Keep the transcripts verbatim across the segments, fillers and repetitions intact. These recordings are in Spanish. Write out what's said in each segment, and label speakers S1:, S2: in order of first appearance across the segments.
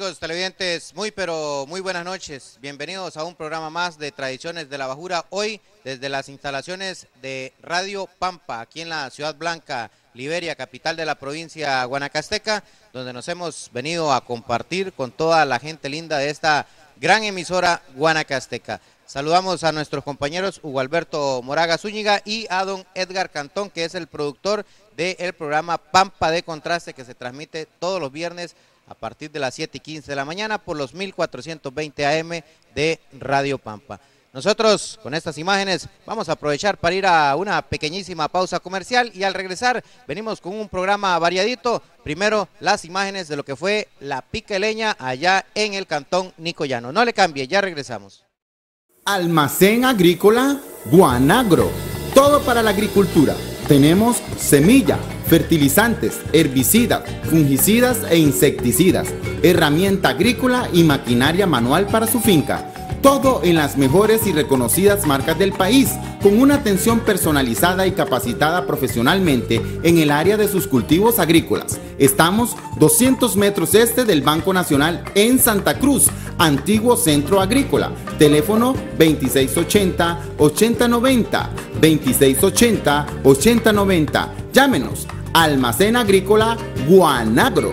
S1: Amigos televidentes, muy pero muy buenas noches. Bienvenidos a un programa más de Tradiciones de la Bajura. Hoy desde las instalaciones de Radio Pampa, aquí en la Ciudad Blanca, Liberia, capital de la provincia guanacasteca, donde nos hemos venido a compartir con toda la gente linda de esta gran emisora guanacasteca. Saludamos a nuestros compañeros Hugo Alberto Moraga Zúñiga y a don Edgar Cantón, que es el productor del programa Pampa de Contraste, que se transmite todos los viernes a partir de las siete y quince de la mañana por los mil cuatrocientos veinte A M de Radio Pampa. Nosotros con estas imágenes vamos a aprovechar para ir a una pequeñísima pausa comercial y al regresar venimos con un programa variadito. Primero las imágenes de lo que fue la piqueleña allá en el cantón Nicoyano. No le cambie, ya regresamos.
S2: Almacén Agrícola Guanagro, todo para la agricultura. Tenemos semilla, fertilizantes, herbicidas, fungicidas e insecticidas, herramienta agrícola y maquinaria manual para su finca. Todo en las mejores y reconocidas marcas del país, con una atención personalizada y capacitada profesionalmente en el área de sus cultivos agrícolas. Estamos doscientos metros este del Banco Nacional en Santa Cruz, antiguo centro agrícola. Teléfono veintiséis ochenta, ochenta noventa, veintiséis ochenta, ochenta noventa. Llámenos, Almacén Agrícola Guanagro.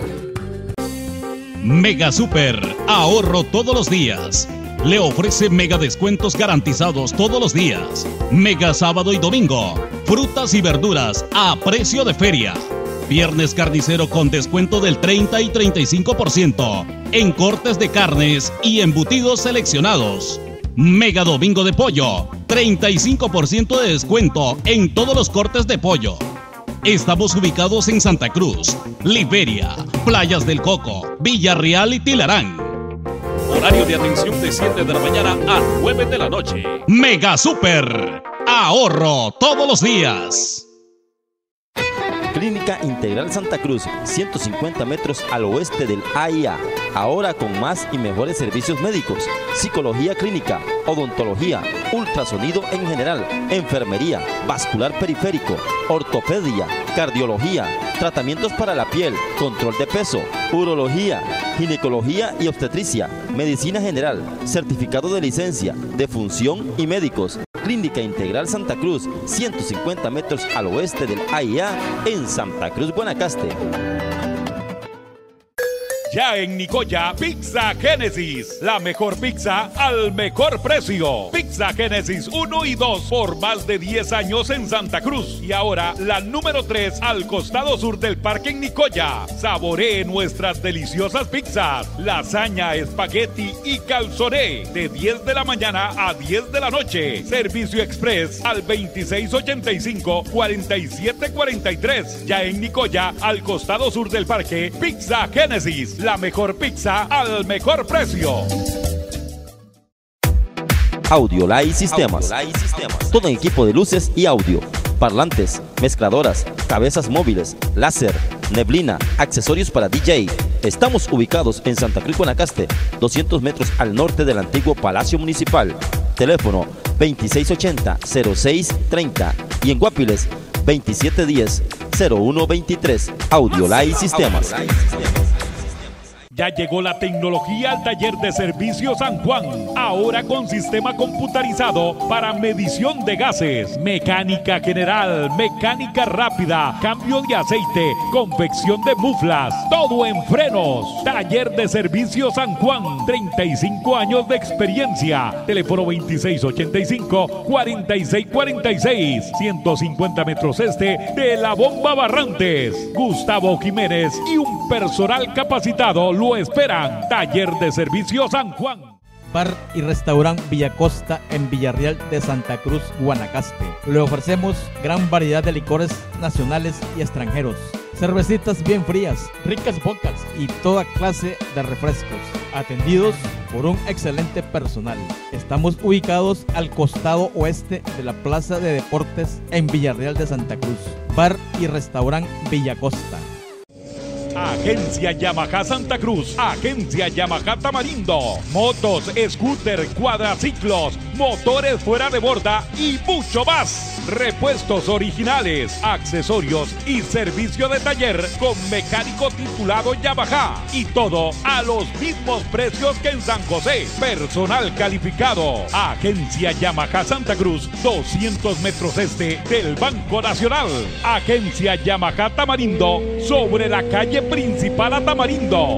S3: Mega Super, ahorro todos los días. Le ofrece mega descuentos garantizados todos los días. Mega sábado y domingo. Frutas y verduras a precio de feria. Viernes carnicero con descuento del treinta y treinta y cinco por ciento en cortes de carnes y embutidos seleccionados. Mega domingo de pollo. treinta y cinco por ciento de descuento en todos los cortes de pollo. Estamos ubicados en Santa Cruz, Liberia, Playas del Coco, Villarreal y Tilarán. Horario de atención de siete de la mañana a nueve de la noche. Mega Super. Ahorro todos los días.
S4: Clínica Integral Santa Cruz, ciento cincuenta metros al oeste del A I A. Ahora con más y mejores servicios médicos, psicología clínica, odontología, ultrasonido en general, enfermería, vascular periférico, ortopedia, cardiología, tratamientos para la piel, control de peso, urología, ginecología y obstetricia, medicina general, certificado de licencia, defunción y médicos. Clínica Integral Santa Cruz, ciento cincuenta metros al oeste del A I A en Santa Cruz, Guanacaste.
S5: Ya en Nicoya, Pizza Génesis, la mejor pizza al mejor precio. Pizza Génesis uno y dos por más de diez años en Santa Cruz. Y ahora la número tres al costado sur del parque en Nicoya. Saboree nuestras deliciosas pizzas, lasaña, espagueti y calzone de diez de la mañana a diez de la noche. Servicio express al veintiséis ochenta y cinco, cuarenta y siete cuarenta y tres. Ya en Nicoya, al costado sur del parque, Pizza Génesis. La mejor pizza al mejor precio.
S4: Audiolay Sistemas. Audiolay Sistemas. Todo en equipo de luces y audio, parlantes, mezcladoras, cabezas móviles, láser, neblina, accesorios para D J. Estamos ubicados en Santa Cruz, Guanacaste, doscientos metros al norte del antiguo Palacio Municipal. Teléfono veintiséis ochenta, cero seis treinta y en Guapiles veintisiete diez, cero uno veintitrés. Audiolay Sistemas.
S5: Ya llegó la tecnología al taller de servicio San Juan, ahora con sistema computarizado para medición de gases, mecánica general, mecánica rápida, cambio de aceite, confección de muflas, todo en frenos. Taller de servicio San Juan, treinta y cinco años de experiencia. Teléfono veintiséis ochenta y cinco, cuarenta y seis cuarenta y seis, ciento cincuenta metros este de la Bomba Barrantes. Gustavo Jiménez y un personal capacitado lo esperan. Taller de servicio San Juan.
S6: Bar y restaurante Villacosta en Villarreal de Santa Cruz, Guanacaste. Le ofrecemos gran variedad de licores nacionales y extranjeros, cervecitas bien frías, ricas bocas y toda clase de refrescos, atendidos por un excelente personal. Estamos ubicados al costado oeste de la Plaza de Deportes en Villarreal de Santa Cruz. Bar y restaurante Villacosta.
S5: Agencia Yamaha Santa Cruz, Agencia Yamaha Tamarindo, motos, scooter, cuadraciclos motores fuera de borda y mucho más. Repuestos originales, accesorios y servicio de taller con mecánico titulado Yamaha. Y todo a los mismos precios que en San José. Personal calificado. Agencia Yamaha Santa Cruz, doscientos metros este del Banco Nacional. Agencia Yamaha Tamarindo, sobre la calle principal a Tamarindo.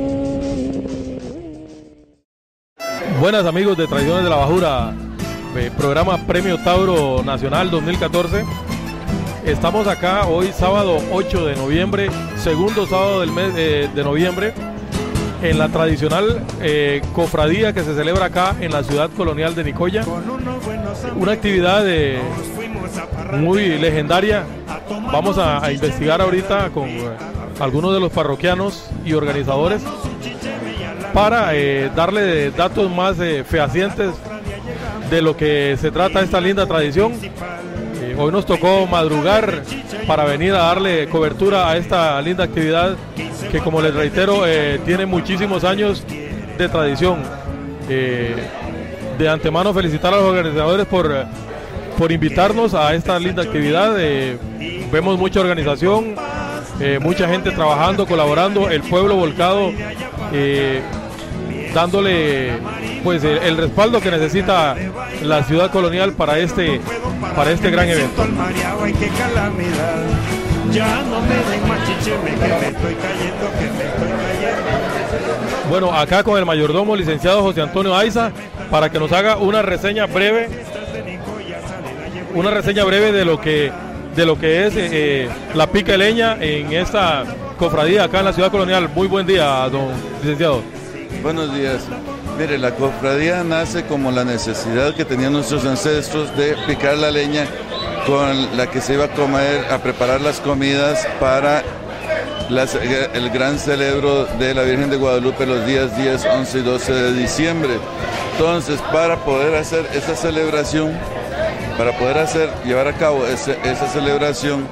S7: Buenas amigos de Tradiciones de la Bajura, eh, programa Premio Tauro Nacional dos mil catorce. Estamos acá hoy sábado ocho de noviembre, segundo sábado del mes eh, de noviembre, en la tradicional eh, cofradía que se celebra acá en la ciudad colonial de Nicoya. Una actividad eh, muy legendaria. Vamos a, a investigar ahorita con eh, algunos de los parroquianos y organizadores para eh, darle datos más eh, fehacientes de lo que se trata esta linda tradición. Eh, hoy nos tocó madrugar para venir a darle cobertura a esta linda actividad que, como les reitero, eh, tiene muchísimos años de tradición. Eh, de antemano felicitar a los organizadores por, por invitarnos a esta linda actividad. Eh, vemos mucha organización, eh, mucha gente trabajando, colaborando, el pueblo volcado, eh, dándole pues el, el respaldo que necesita la ciudad colonial para este para este gran evento. Bueno, acá con el mayordomo licenciado José Antonio Aiza para que nos haga una reseña breve, una reseña breve de lo que de lo que es eh, la pica de leña en esta cofradía acá en la ciudad colonial. Muy buen día, don licenciado.
S8: Buenos días. Mire, la cofradía nace como la necesidad que tenían nuestros ancestros de picar la leña con la que se iba a comer, a preparar las comidas para las, el gran celebro de la Virgen de Guadalupe los días diez, once y doce de diciembre. Entonces, para poder hacer esa celebración, para poder hacer, llevar a cabo ese, esa celebración,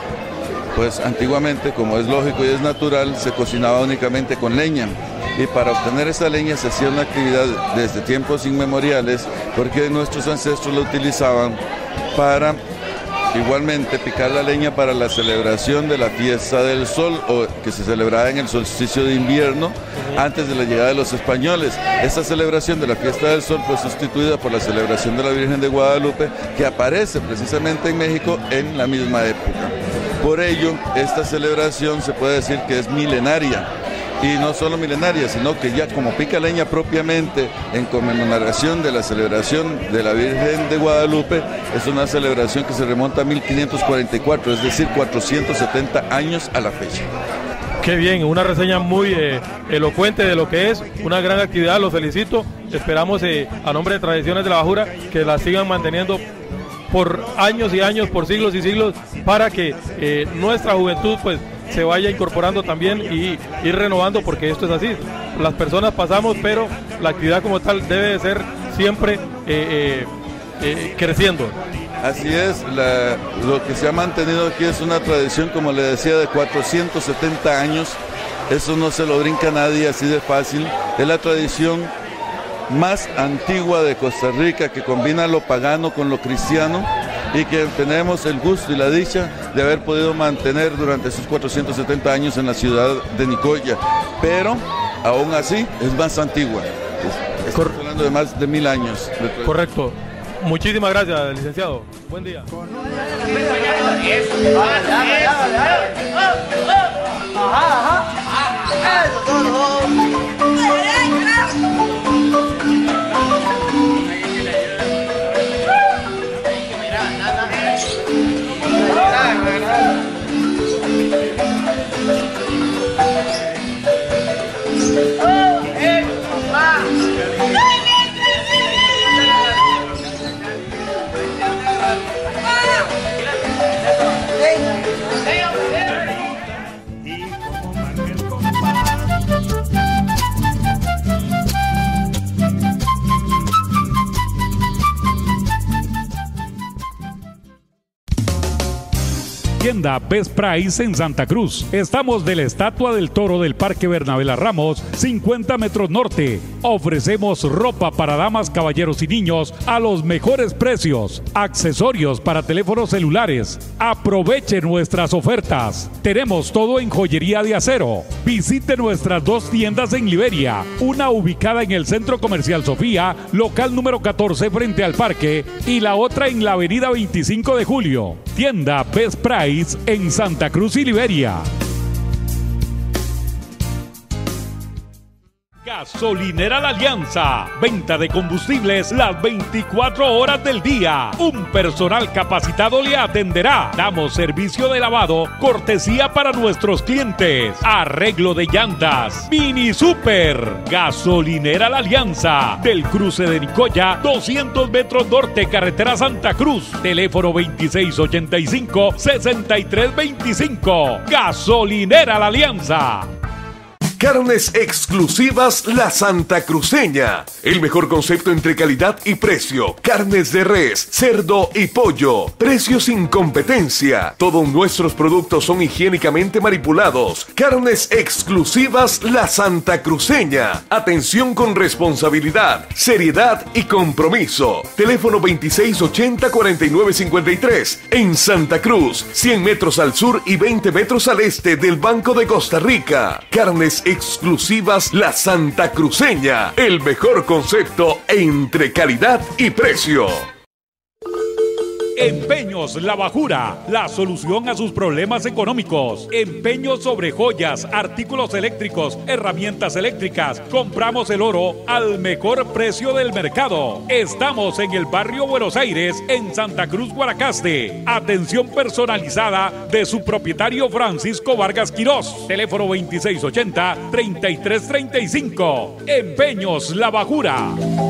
S8: pues antiguamente, como es lógico y es natural, se cocinaba únicamente con leña. Y para obtener esa leña se hacía una actividad desde tiempos inmemoriales, porque nuestros ancestros la utilizaban para igualmente picar la leña para la celebración de la fiesta del sol, o que se celebraba en el solsticio de invierno antes de la llegada de los españoles. Esta celebración de la fiesta del sol fue sustituida por la celebración de la Virgen de Guadalupe, que aparece precisamente en México en la misma época. Por ello, esta celebración se puede decir que es milenaria. Y no solo milenaria, sino que ya como pica leña propiamente, en conmemoración de la celebración de la Virgen de Guadalupe, es una celebración que se remonta a mil quinientos cuarenta y cuatro, es decir, cuatrocientos setenta años a la fecha.
S7: Qué bien, una reseña muy eh, elocuente de lo que es, una gran actividad, los felicito. Esperamos eh, a nombre de Tradiciones de la Bajura que la sigan manteniendo por años y años, por siglos y siglos, para que eh, nuestra juventud pues se vaya incorporando también y ir renovando, porque esto es así. Las personas pasamos, pero la actividad como tal debe de ser siempre eh, eh, eh, creciendo.
S8: Así es, la, lo que se ha mantenido aquí es una tradición, como le decía, de cuatrocientos setenta años. Eso no se lo brinca nadie así de fácil. Es la tradición más antigua de Costa Rica, que combina lo pagano con lo cristiano, y que tenemos el gusto y la dicha de haber podido mantener durante esos cuatrocientos setenta años en la ciudad de Nicoya. Pero aún así es más antigua. Estamos hablando de más de mil años.
S7: Correcto. Muchísimas gracias, licenciado. Buen día.
S5: Tienda Best Price en Santa Cruz. Estamos de la Estatua del Toro del Parque Bernabé Ramos, cincuenta metros norte. Ofrecemos ropa para damas, caballeros y niños a los mejores precios. Accesorios para teléfonos celulares. Aproveche nuestras ofertas. Tenemos todo en joyería de acero. Visite nuestras dos tiendas en Liberia. Una ubicada en el Centro Comercial Sofía, local número catorce frente al parque, y la otra en la avenida veinticinco de julio. Tienda Best Price en Santa Cruz y Liberia. Gasolinera La Alianza. Venta de combustibles las veinticuatro horas del día. Un personal capacitado le atenderá. Damos servicio de lavado, cortesía para nuestros clientes. Arreglo de llantas. Mini Super. Gasolinera La Alianza. Del cruce de Nicoya, doscientos metros norte, carretera Santa Cruz. Teléfono veintiséis ochenta y cinco, sesenta y tres veinticinco. Gasolinera La Alianza.
S9: Carnes exclusivas La Santa Cruceña. El mejor concepto entre calidad y precio. Carnes de res, cerdo y pollo. Precios sin competencia. Todos nuestros productos son higiénicamente manipulados. Carnes exclusivas La Santa Cruceña. Atención con responsabilidad, seriedad y compromiso. Teléfono veintiséis ochenta, cuarenta y nueve cincuenta y tres. En Santa Cruz, cien metros al sur y veinte metros al este del Banco de Costa Rica. Carnes exclusivas La Santa Cruceña, el mejor concepto entre calidad y precio.
S5: Empeños La Bajura, la solución a sus problemas económicos. Empeños sobre joyas, artículos eléctricos, herramientas eléctricas. Compramos el oro al mejor precio del mercado. Estamos en el barrio Buenos Aires, en Santa Cruz, Guanacaste. Atención personalizada de su propietario Francisco Vargas Quirós. Teléfono veintiséis ochenta, treinta y tres treinta y cinco. Empeños La Bajura.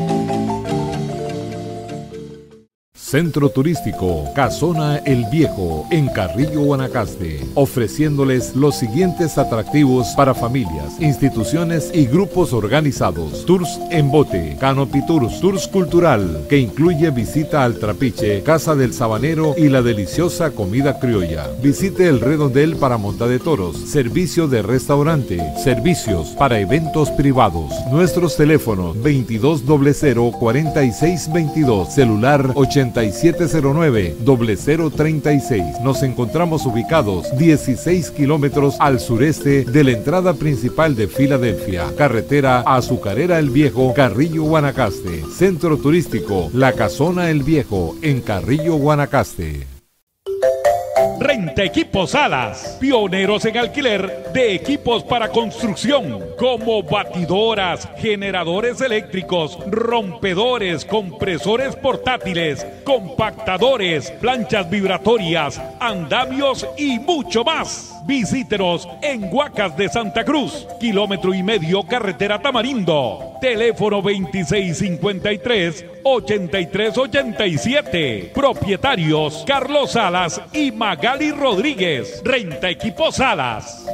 S10: Centro Turístico Casona El Viejo en Carrillo, Guanacaste, ofreciéndoles los siguientes atractivos para familias, instituciones y grupos organizados: tours en bote, canopy tours, tours cultural, que incluye visita al Trapiche, Casa del Sabanero y la deliciosa comida criolla. Visite el redondel para monta de toros, servicio de restaurante, servicios para eventos privados. Nuestros teléfonos veintidós cero cero, cuarenta y seis veintidós, celular ochenta y siete cero nueve, cero cero treinta y seis. Nos encontramos ubicados dieciséis kilómetros al sureste de la entrada principal de Filadelfia, carretera Azucarera El Viejo, Carrillo, Guanacaste. Centro Turístico La Casona El Viejo en Carrillo, Guanacaste.
S5: Renta Equipos Salas, pioneros en alquiler de equipos para construcción, como batidoras, generadores eléctricos, rompedores, compresores portátiles, compactadores, planchas vibratorias, andamios y mucho más. Visítenos en Huacas de Santa Cruz, kilómetro y medio, carretera Tamarindo. Teléfono veintiséis cincuenta y tres, ochenta y tres ochenta y siete. Propietarios Carlos Salas y Magali Rodríguez. Renta Equipos Salas.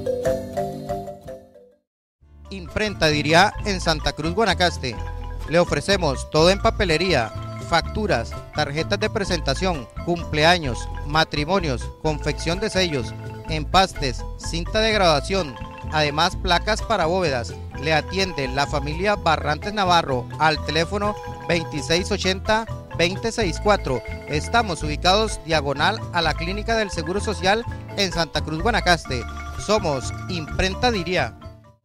S1: Imprenta Diría en Santa Cruz, Guanacaste. Le ofrecemos todo en papelería, facturas, tarjetas de presentación, cumpleaños, matrimonios, confección de sellos, empastes, cinta de graduación, además placas para bóvedas. Le atiende la familia Barrantes Navarro al teléfono veintiséis ochenta, veinte sesenta y cuatro. Estamos ubicados diagonal a la Clínica del Seguro Social en Santa Cruz, Guanacaste. Somos Imprenta Diría.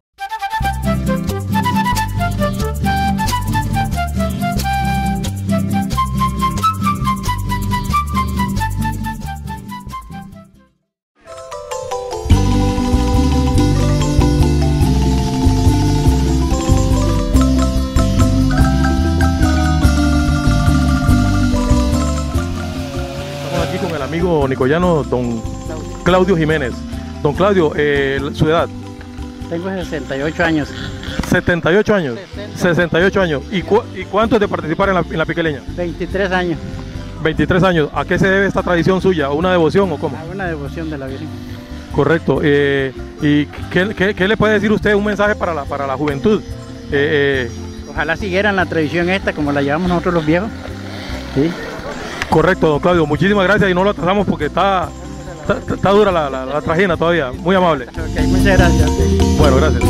S7: Amigo nicoyano, don Claudio Jiménez. Don Claudio, eh, su edad.
S11: Tengo sesenta y ocho años.
S7: setenta y ocho años. sesenta y ocho años. ¿Y, cu ¿Y cuánto es de participar en la, en la piqueleña?
S11: veintitrés años.
S7: veintitrés años. ¿A qué se debe esta tradición suya? ¿A una devoción o cómo?
S11: A una devoción de la Virgen.
S7: Correcto. Eh, ¿Y qué, qué, qué le puede decir usted, un mensaje para la, para la juventud? Eh, eh,
S11: Ojalá siguieran la tradición esta como la llevamos nosotros los viejos. ¿Sí?
S7: Correcto, don Claudio, muchísimas gracias y no lo atrasamos porque está, Está, está dura la, la, la trajina todavía, muy amable.
S11: Ok, muchas gracias.
S7: Bueno, gracias.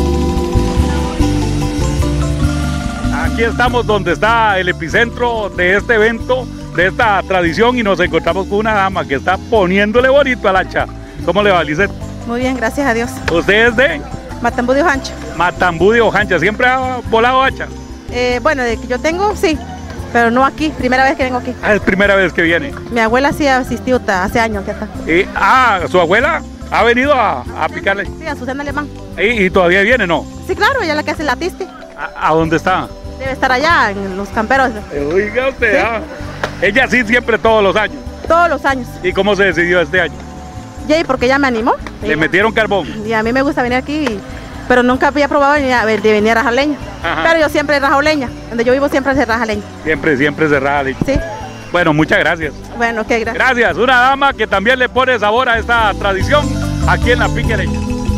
S5: Aquí estamos donde está el epicentro de este evento, de esta tradición, y nos encontramos con una dama que está poniéndole bonito al hacha. ¿Cómo le va, Lisset?
S12: Muy bien, gracias a Dios.
S5: ¿Usted es de?
S12: Matambú de Ojancha.
S5: Matambú de Ojancha. ¿Siempre ha volado hacha?
S12: Eh, bueno, de que yo tengo, sí, pero no aquí, primera vez que vengo aquí.
S5: Ah, es primera vez que viene.
S12: Mi abuela sí asistió hace años que está.
S5: Y, ah, ¿su abuela ha venido a, a picarle?
S12: Sí, a Susana Alemán.
S5: ¿Y, y todavía viene, no?
S12: Sí, claro, ella es la que hace la tiste.
S5: ¿A, a dónde está?
S12: Debe estar allá, en los camperos.
S5: Oiga usted,
S12: ¿Sí?
S5: ah. Ella sí siempre todos los años.
S12: Todos los años.
S5: ¿Y cómo se decidió este año?
S12: Jay, porque ella me animó.
S5: ¿Le
S12: ella.
S5: metieron carbón?
S12: Y a mí me gusta venir aquí, y, pero nunca había probado venir a, de venir a rajar leña.
S5: Ajá.
S12: Pero yo siempre he rajado leña. Donde yo vivo siempre se raja leña.
S5: Siempre, siempre cerrada.
S12: Sí.
S5: Bueno, muchas gracias.
S12: Bueno, qué gracias.
S5: Gracias, una dama que también le pone sabor a esta tradición aquí en la pique leña.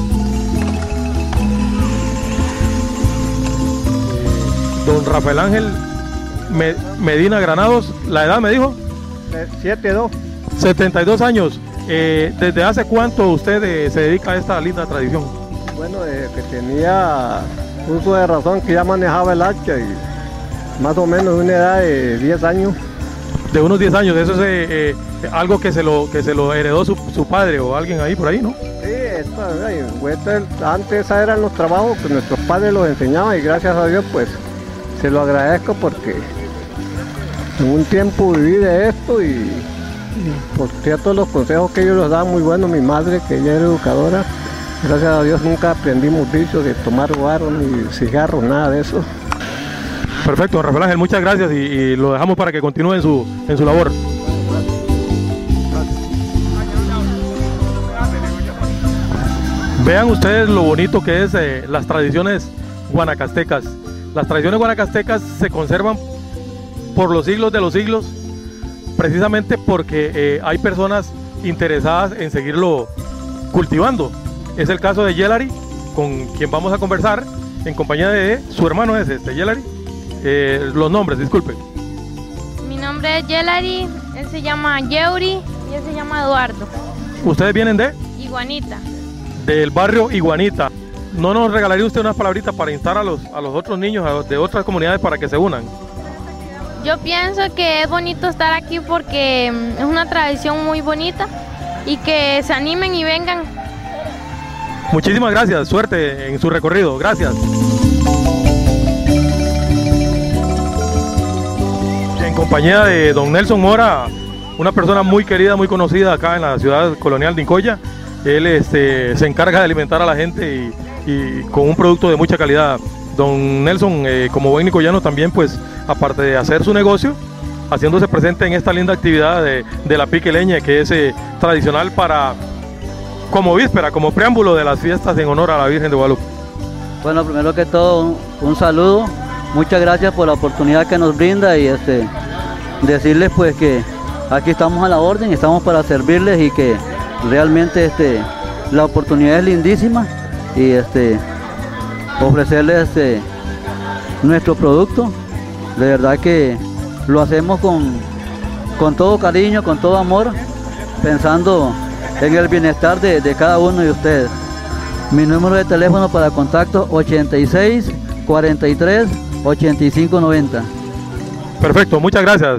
S7: Don Rafael Ángel Medina Granados, ¿la edad me dijo?
S13: setenta y dos.
S7: setenta y dos años. Eh, ¿Desde hace cuánto usted eh, se dedica a esta linda tradición?
S13: Bueno, desde que tenía uso de razón, que ya manejaba el hacha, y más o menos de una edad de diez años.
S7: De unos diez años, eso es eh, eh, algo que se lo que se lo heredó su, su padre o alguien ahí por ahí, ¿no?
S13: Sí, esta, esta, antes esos eran los trabajos que nuestros padres los enseñaban, y gracias a Dios pues se lo agradezco, porque en un tiempo viví de esto, y, y por cierto los consejos que ellos nos daban muy buenos. Mi madre, que ella era educadora, gracias a Dios nunca aprendimos vicios de tomar guaro ni cigarros, nada de eso.
S7: Perfecto, don Rafael Ángel, muchas gracias, y, y lo dejamos para que continúe en su, en su labor. Vean ustedes lo bonito que es eh, las tradiciones guanacastecas. Las tradiciones guanacastecas se conservan por los siglos de los siglos, precisamente porque eh, hay personas interesadas en seguirlo cultivando. Es el caso de Yelari, con quien vamos a conversar, en compañía de su hermano es este, Yelari. Eh, los nombres, disculpe.
S14: Mi nombre es Yelari, él se llama Yeuri y él se llama Eduardo.
S7: ¿Ustedes vienen de?
S14: Iguanita.
S7: Del barrio Iguanita. ¿No nos regalaría usted unas palabritas para instar a los, a los otros niños a, de otras comunidades para que se unan?
S14: Yo pienso que es bonito estar aquí porque es una tradición muy bonita, y que se animen y vengan.
S7: Muchísimas gracias, suerte en su recorrido, gracias. En compañía de don Nelson Mora, una persona muy querida, muy conocida acá en la ciudad colonial de Incoya. Él este, se encarga de alimentar a la gente y, y con un producto de mucha calidad. Don Nelson, eh, como buen nicoyano también, pues aparte de hacer su negocio, haciéndose presente en esta linda actividad de, de la pique leña, que es eh, tradicional para, como víspera, como preámbulo de las fiestas en honor a la Virgen de Guadalupe.
S15: Bueno, primero que todo, un, un saludo, muchas gracias por la oportunidad que nos brinda, y este, decirles pues que aquí estamos a la orden, estamos para servirles, y que realmente este, la oportunidad es lindísima, y este, ofrecerles este, nuestro producto. De verdad que lo hacemos con, con todo cariño, con todo amor, pensando en el bienestar de, de cada uno de ustedes. Mi número de teléfono para contacto ochenta y seis, cuarenta y tres, ochenta y cinco, noventa.
S7: Perfecto, muchas gracias.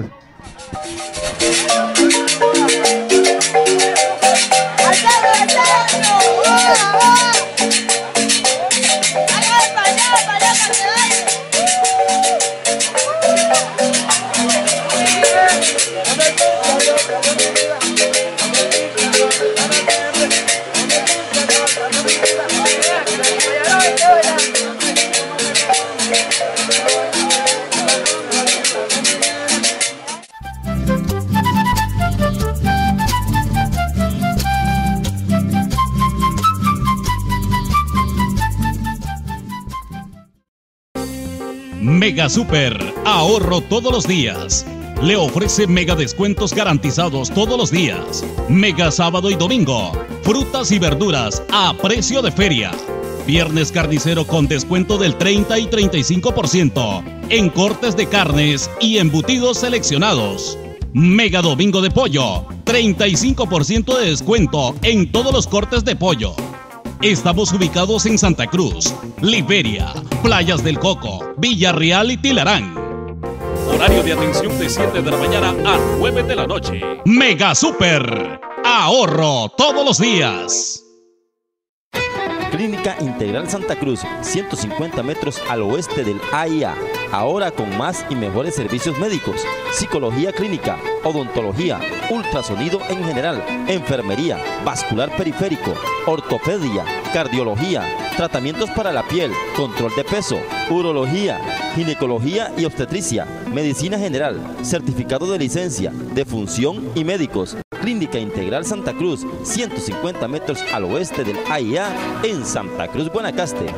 S3: Mega Super, ahorro todos los días. Le ofrece mega descuentos garantizados todos los días. Mega sábado y domingo. Frutas y verduras a precio de feria. Viernes carnicero con descuento del treinta y treinta y cinco por ciento en cortes de carnes y embutidos seleccionados. Mega Domingo de Pollo, treinta y cinco por ciento de descuento en todos los cortes de pollo. Estamos ubicados en Santa Cruz, Liberia, Playas del Coco, Villarreal y Tilarán.
S5: Horario de atención de siete de la mañana a nueve de la noche.
S3: Mega Super, ahorro todos los días.
S4: Clínica Integral Santa Cruz, ciento cincuenta metros al oeste del A I A. Ahora con más y mejores servicios médicos, psicología clínica, odontología, ultrasonido en general, enfermería, vascular periférico, ortopedia, cardiología, tratamientos para la piel, control de peso, urología, ginecología y obstetricia, medicina general, certificado de licencia, defunción y médicos. Clínica Integral Santa Cruz, ciento cincuenta metros al oeste del A I A en Santa Cruz, Guanacaste.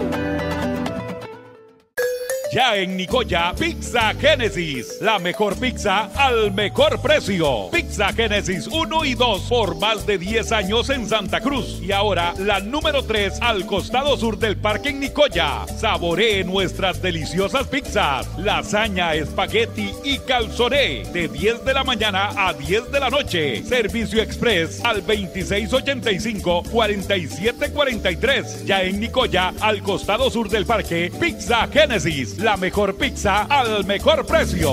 S5: Ya en Nicoya, Pizza Génesis, la mejor pizza al mejor precio. Pizza Génesis uno y dos por más de diez años en Santa Cruz. Y ahora la número tres al costado sur del parque en Nicoya. Saboree nuestras deliciosas pizzas, lasaña, espagueti y calzoné de diez de la mañana a diez de la noche. Servicio express al veintiséis ochenta y cinco, cuarenta y siete cuarenta y tres. Ya en Nicoya, al costado sur del parque, Pizza Génesis. La mejor pizza al mejor precio.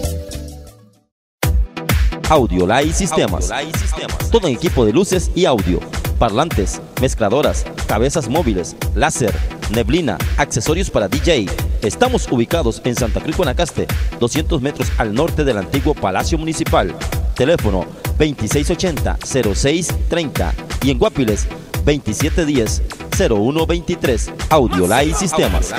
S4: Audiolay Sistemas. Todo en equipo de luces y audio. Parlantes, mezcladoras, cabezas móviles, láser, neblina, accesorios para D J. Estamos ubicados en Santa Cruz, Guanacaste, doscientos metros al norte del antiguo Palacio Municipal. Teléfono veintiséis ochenta, cero seis treinta y en Guapiles veintisiete diez, cero uno veintitrés. Audiolay Sistemas.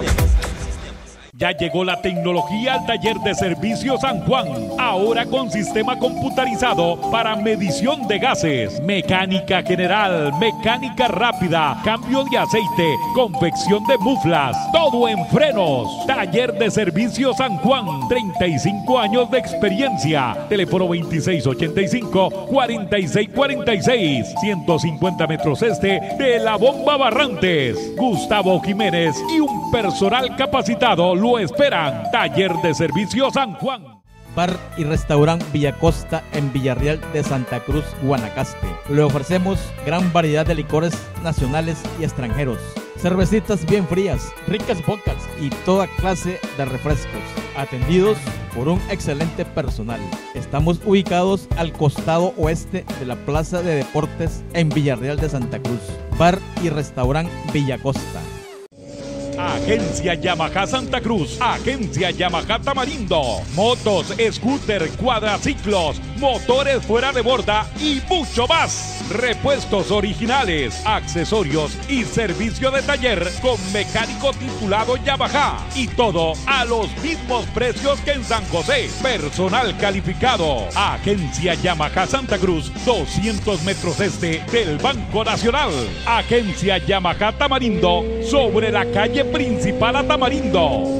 S5: Ya llegó la tecnología al taller de servicio San Juan, ahora con sistema computarizado para medición de gases, mecánica general, mecánica rápida, cambio de aceite, confección de muflas, todo en frenos. Taller de servicio San Juan, treinta y cinco años de experiencia. Teléfono veintiséis ochenta y cinco, cuarenta y seis cuarenta y seis, ciento cincuenta metros este de La Bomba Barrantes. Gustavo Jiménez y un personal capacitado lo esperan. Taller de servicio San Juan.
S6: Bar y restaurante Villacosta en Villarreal de Santa Cruz, Guanacaste. Le ofrecemos gran variedad de licores nacionales y extranjeros, cervecitas bien frías, ricas bocas y toda clase de refrescos, atendidos por un excelente personal. Estamos ubicados al costado oeste de la Plaza de Deportes en Villarreal de Santa Cruz. Bar y restaurante Villacosta.
S5: Agencia Yamaha Santa Cruz, Agencia Yamaha Tamarindo, motos, scooter, cuadraciclos, motores fuera de borda y mucho más. Repuestos originales, accesorios y servicio de taller con mecánico titulado Yamaha. Y todo a los mismos precios que en San José. Personal calificado. Agencia Yamaha Santa Cruz, doscientos metros este del Banco Nacional. Agencia Yamaha Tamarindo, sobre la calle principal a Tamarindo.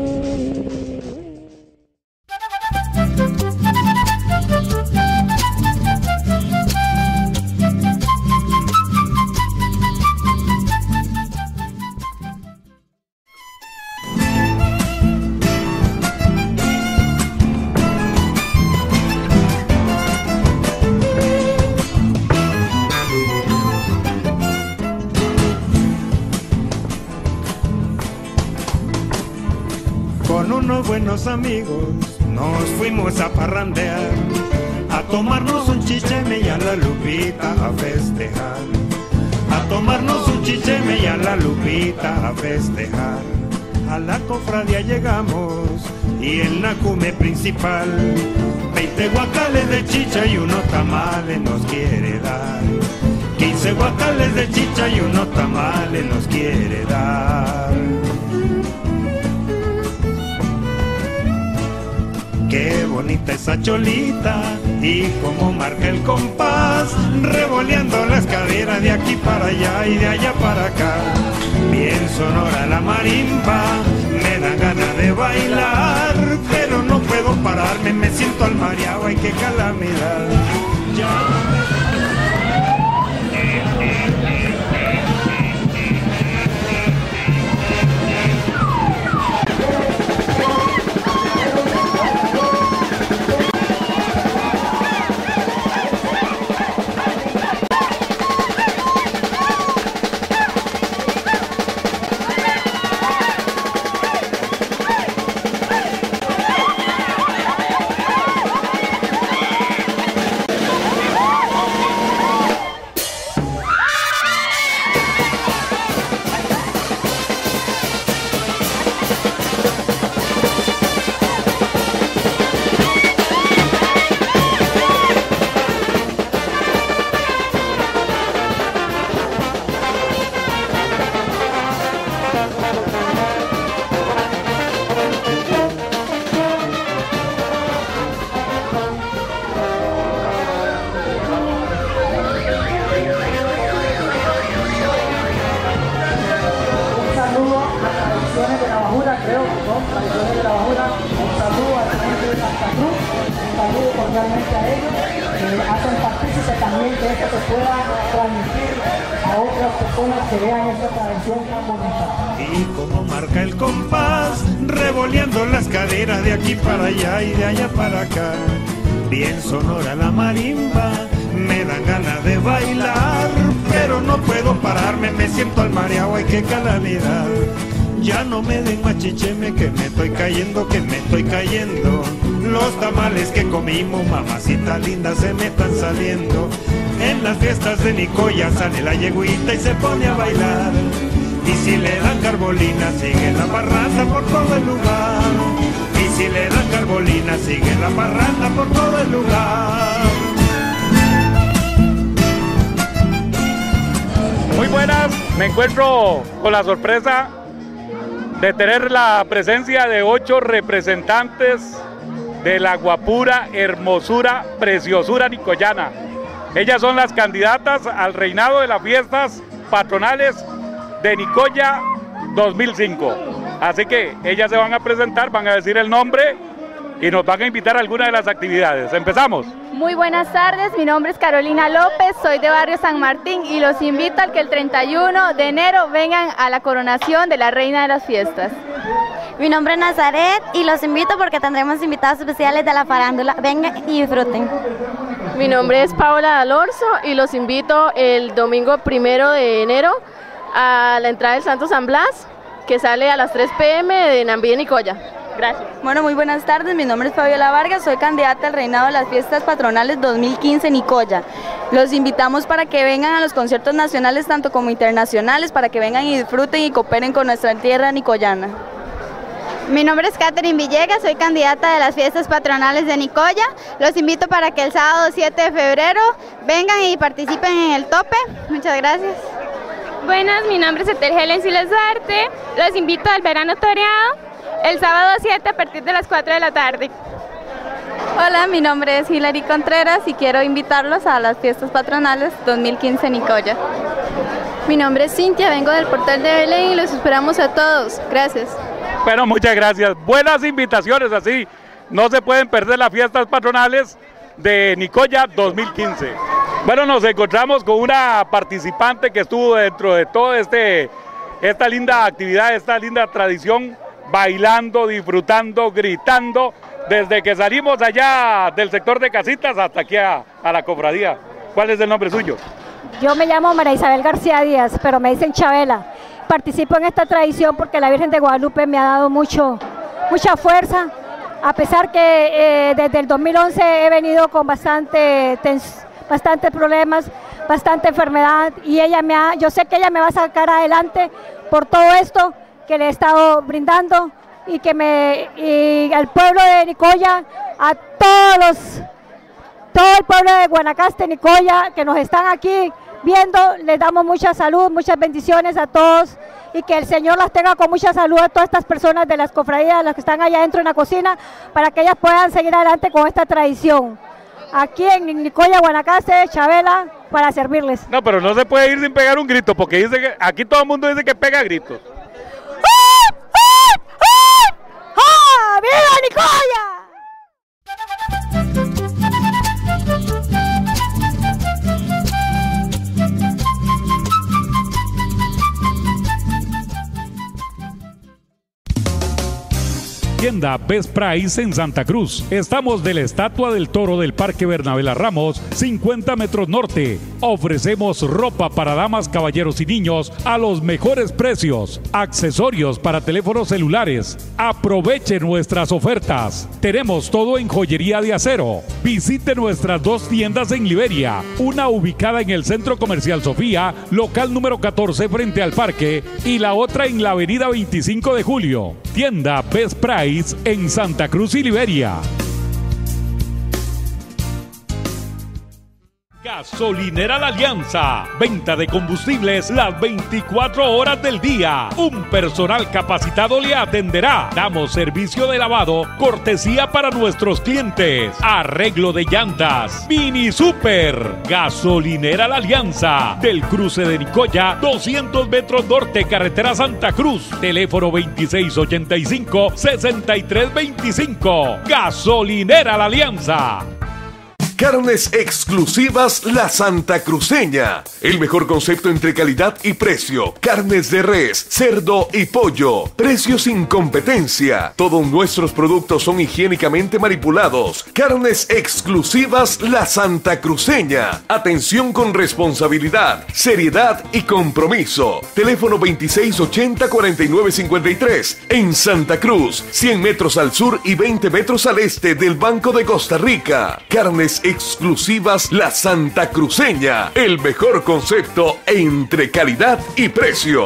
S16: Buenos amigos, nos fuimos a parrandear, a tomarnos un chicheme y a la Lupita a festejar, a tomarnos un chicheme y a la Lupita a festejar. A la cofradía llegamos y el nacume principal, veinte guacales de chicha y unos tamales nos quiere dar, quince guacales de chicha y unos tamales nos quiere dar. Qué bonita esa cholita y cómo marca el compás, revoleando las caderas de aquí para allá y de allá para acá. Bien sonora la marimba, me da ganas de bailar, pero no puedo pararme, me siento al mareado, ay qué calamidad. Ya.
S17: Cruz. Un saludo cordialmente a ellos, que hacen partícipe también que esto se pueda transmitir a otras personas que vean esta tradición tan bonita.
S16: Y como marca el compás, revoleando las caderas de aquí para allá y de allá para acá, bien sonora la marimba, me dan ganas de bailar, pero no puedo pararme, me siento al mareado, ay qué calamidad. Ya no me den más chicheme, que me estoy cayendo, que me estoy cayendo. Los tamales que comimos, mamacita linda, se me están saliendo. En las fiestas de Nicoya sale la yeguita y se pone a bailar. Y si le dan carbolina, sigue la parranda por todo el lugar. Y si le dan carbolina, sigue la parranda por todo el lugar.
S5: Muy buenas, me encuentro con la sorpresa de tener la presencia de ocho representantes de la guapura, hermosura, preciosura nicoyana. Ellas son las candidatas al reinado de las fiestas patronales de Nicoya dos mil cinco. Así que ellas se van a presentar, van a decir el nombre y nos van a invitar a alguna de las actividades. Empezamos.
S18: Muy buenas tardes, mi nombre es Carolina López, soy de Barrio San Martín y los invito a que el treinta y uno de enero vengan a la coronación de la reina de las fiestas.
S19: Mi nombre es Nazaret y los invito porque tendremos invitados especiales de la farándula. Vengan y disfruten.
S20: Mi nombre es Paola Alorzo y los invito el domingo primero de enero a la entrada del Santo San Blas, que sale a las tres pe eme de Nambí de Nicoya. Gracias.
S21: Bueno, muy buenas tardes, mi nombre es Fabiola Vargas, soy candidata al reinado de las fiestas patronales dos mil quince Nicoya. Los invitamos para que vengan a los conciertos nacionales tanto como internacionales, para que vengan y disfruten y cooperen con nuestra tierra nicoyana.
S22: Mi nombre es Catherine Villegas, soy candidata de las fiestas patronales de Nicoya. Los invito para que el sábado siete de febrero vengan y participen en el tope. Muchas gracias.
S14: Buenas, mi nombre es Etel Helen Siles Duarte, los invito al verano toreado el sábado siete a partir de las cuatro de la tarde.
S21: Hola, mi nombre es Hilary Contreras y quiero invitarlos a las fiestas patronales dos mil quince Nicoya.
S20: Mi nombre es Cintia, vengo del Portal de Belén y los esperamos a todos. Gracias.
S5: Bueno, muchas gracias. Buenas invitaciones, así no se pueden perder las fiestas patronales de Nicoya dos mil quince. Bueno, nos encontramos con una participante que estuvo dentro de todo este esta linda actividad, esta linda tradición, bailando, disfrutando, gritando, desde que salimos allá del sector de Casitas hasta aquí a, a la cofradía. ¿Cuál es el nombre suyo?
S23: Yo me llamo María Isabel García Díaz, pero me dicen Chabela. Participo en esta tradición porque la Virgen de Guadalupe me ha dado mucho, mucha fuerza, a pesar que eh, desde el dos mil once he venido con bastante, tens, bastante problemas, bastante enfermedad, y ella me ha, yo sé que ella me va a sacar adelante por todo esto que le he estado brindando, y que me, y al pueblo de Nicoya, a todos los, todo el pueblo de Guanacaste, Nicoya, que nos están aquí viendo, les damos mucha salud, muchas bendiciones a todos, y que el Señor las tenga con mucha salud a todas estas personas de las cofradías, las que están allá adentro en la cocina, para que ellas puedan seguir adelante con esta tradición. Aquí en Nicoya, Guanacaste, Chabela, para servirles.
S5: No, pero no se puede ir sin pegar un grito, porque dice que aquí todo el mundo dice que pega gritos.
S23: ¡Ah! ¡Viva Nicoya!
S5: Tienda Best Price en Santa Cruz. Estamos de la Estatua del Toro del Parque Bernabela Ramos, cincuenta metros norte. Ofrecemos ropa para damas, caballeros y niños a los mejores precios. Accesorios para teléfonos celulares. Aproveche nuestras ofertas. Tenemos todo en joyería de acero. Visite nuestras dos tiendas en Liberia. Una ubicada en el Centro Comercial Sofía, local número catorce frente al parque, y la otra en la avenida veinticinco de julio. Tienda Best Price en Santa Cruz y Liberia. Gasolinera La Alianza, venta de combustibles las veinticuatro horas del día. Un personal capacitado le atenderá. Damos servicio de lavado, cortesía para nuestros clientes. Arreglo de llantas, mini super. Gasolinera La Alianza, del cruce de Nicoya, doscientos metros norte, carretera Santa Cruz. Teléfono veintiséis ochenta y cinco, sesenta y tres veinticinco. Gasolinera La Alianza.
S2: Carnes exclusivas La Santa Cruceña. El mejor concepto entre calidad y precio. Carnes de res, cerdo y pollo. Precios sin competencia. Todos nuestros productos son higiénicamente manipulados. Carnes exclusivas La Santa Cruceña. Atención con responsabilidad, seriedad y compromiso. Teléfono veintiséis ochenta, cuarenta y nueve cincuenta y tres. En Santa Cruz, cien metros al sur y veinte metros al este del Banco de Costa Rica. Carnes exclusivas La Santa Cruceña, el mejor concepto entre calidad y precio.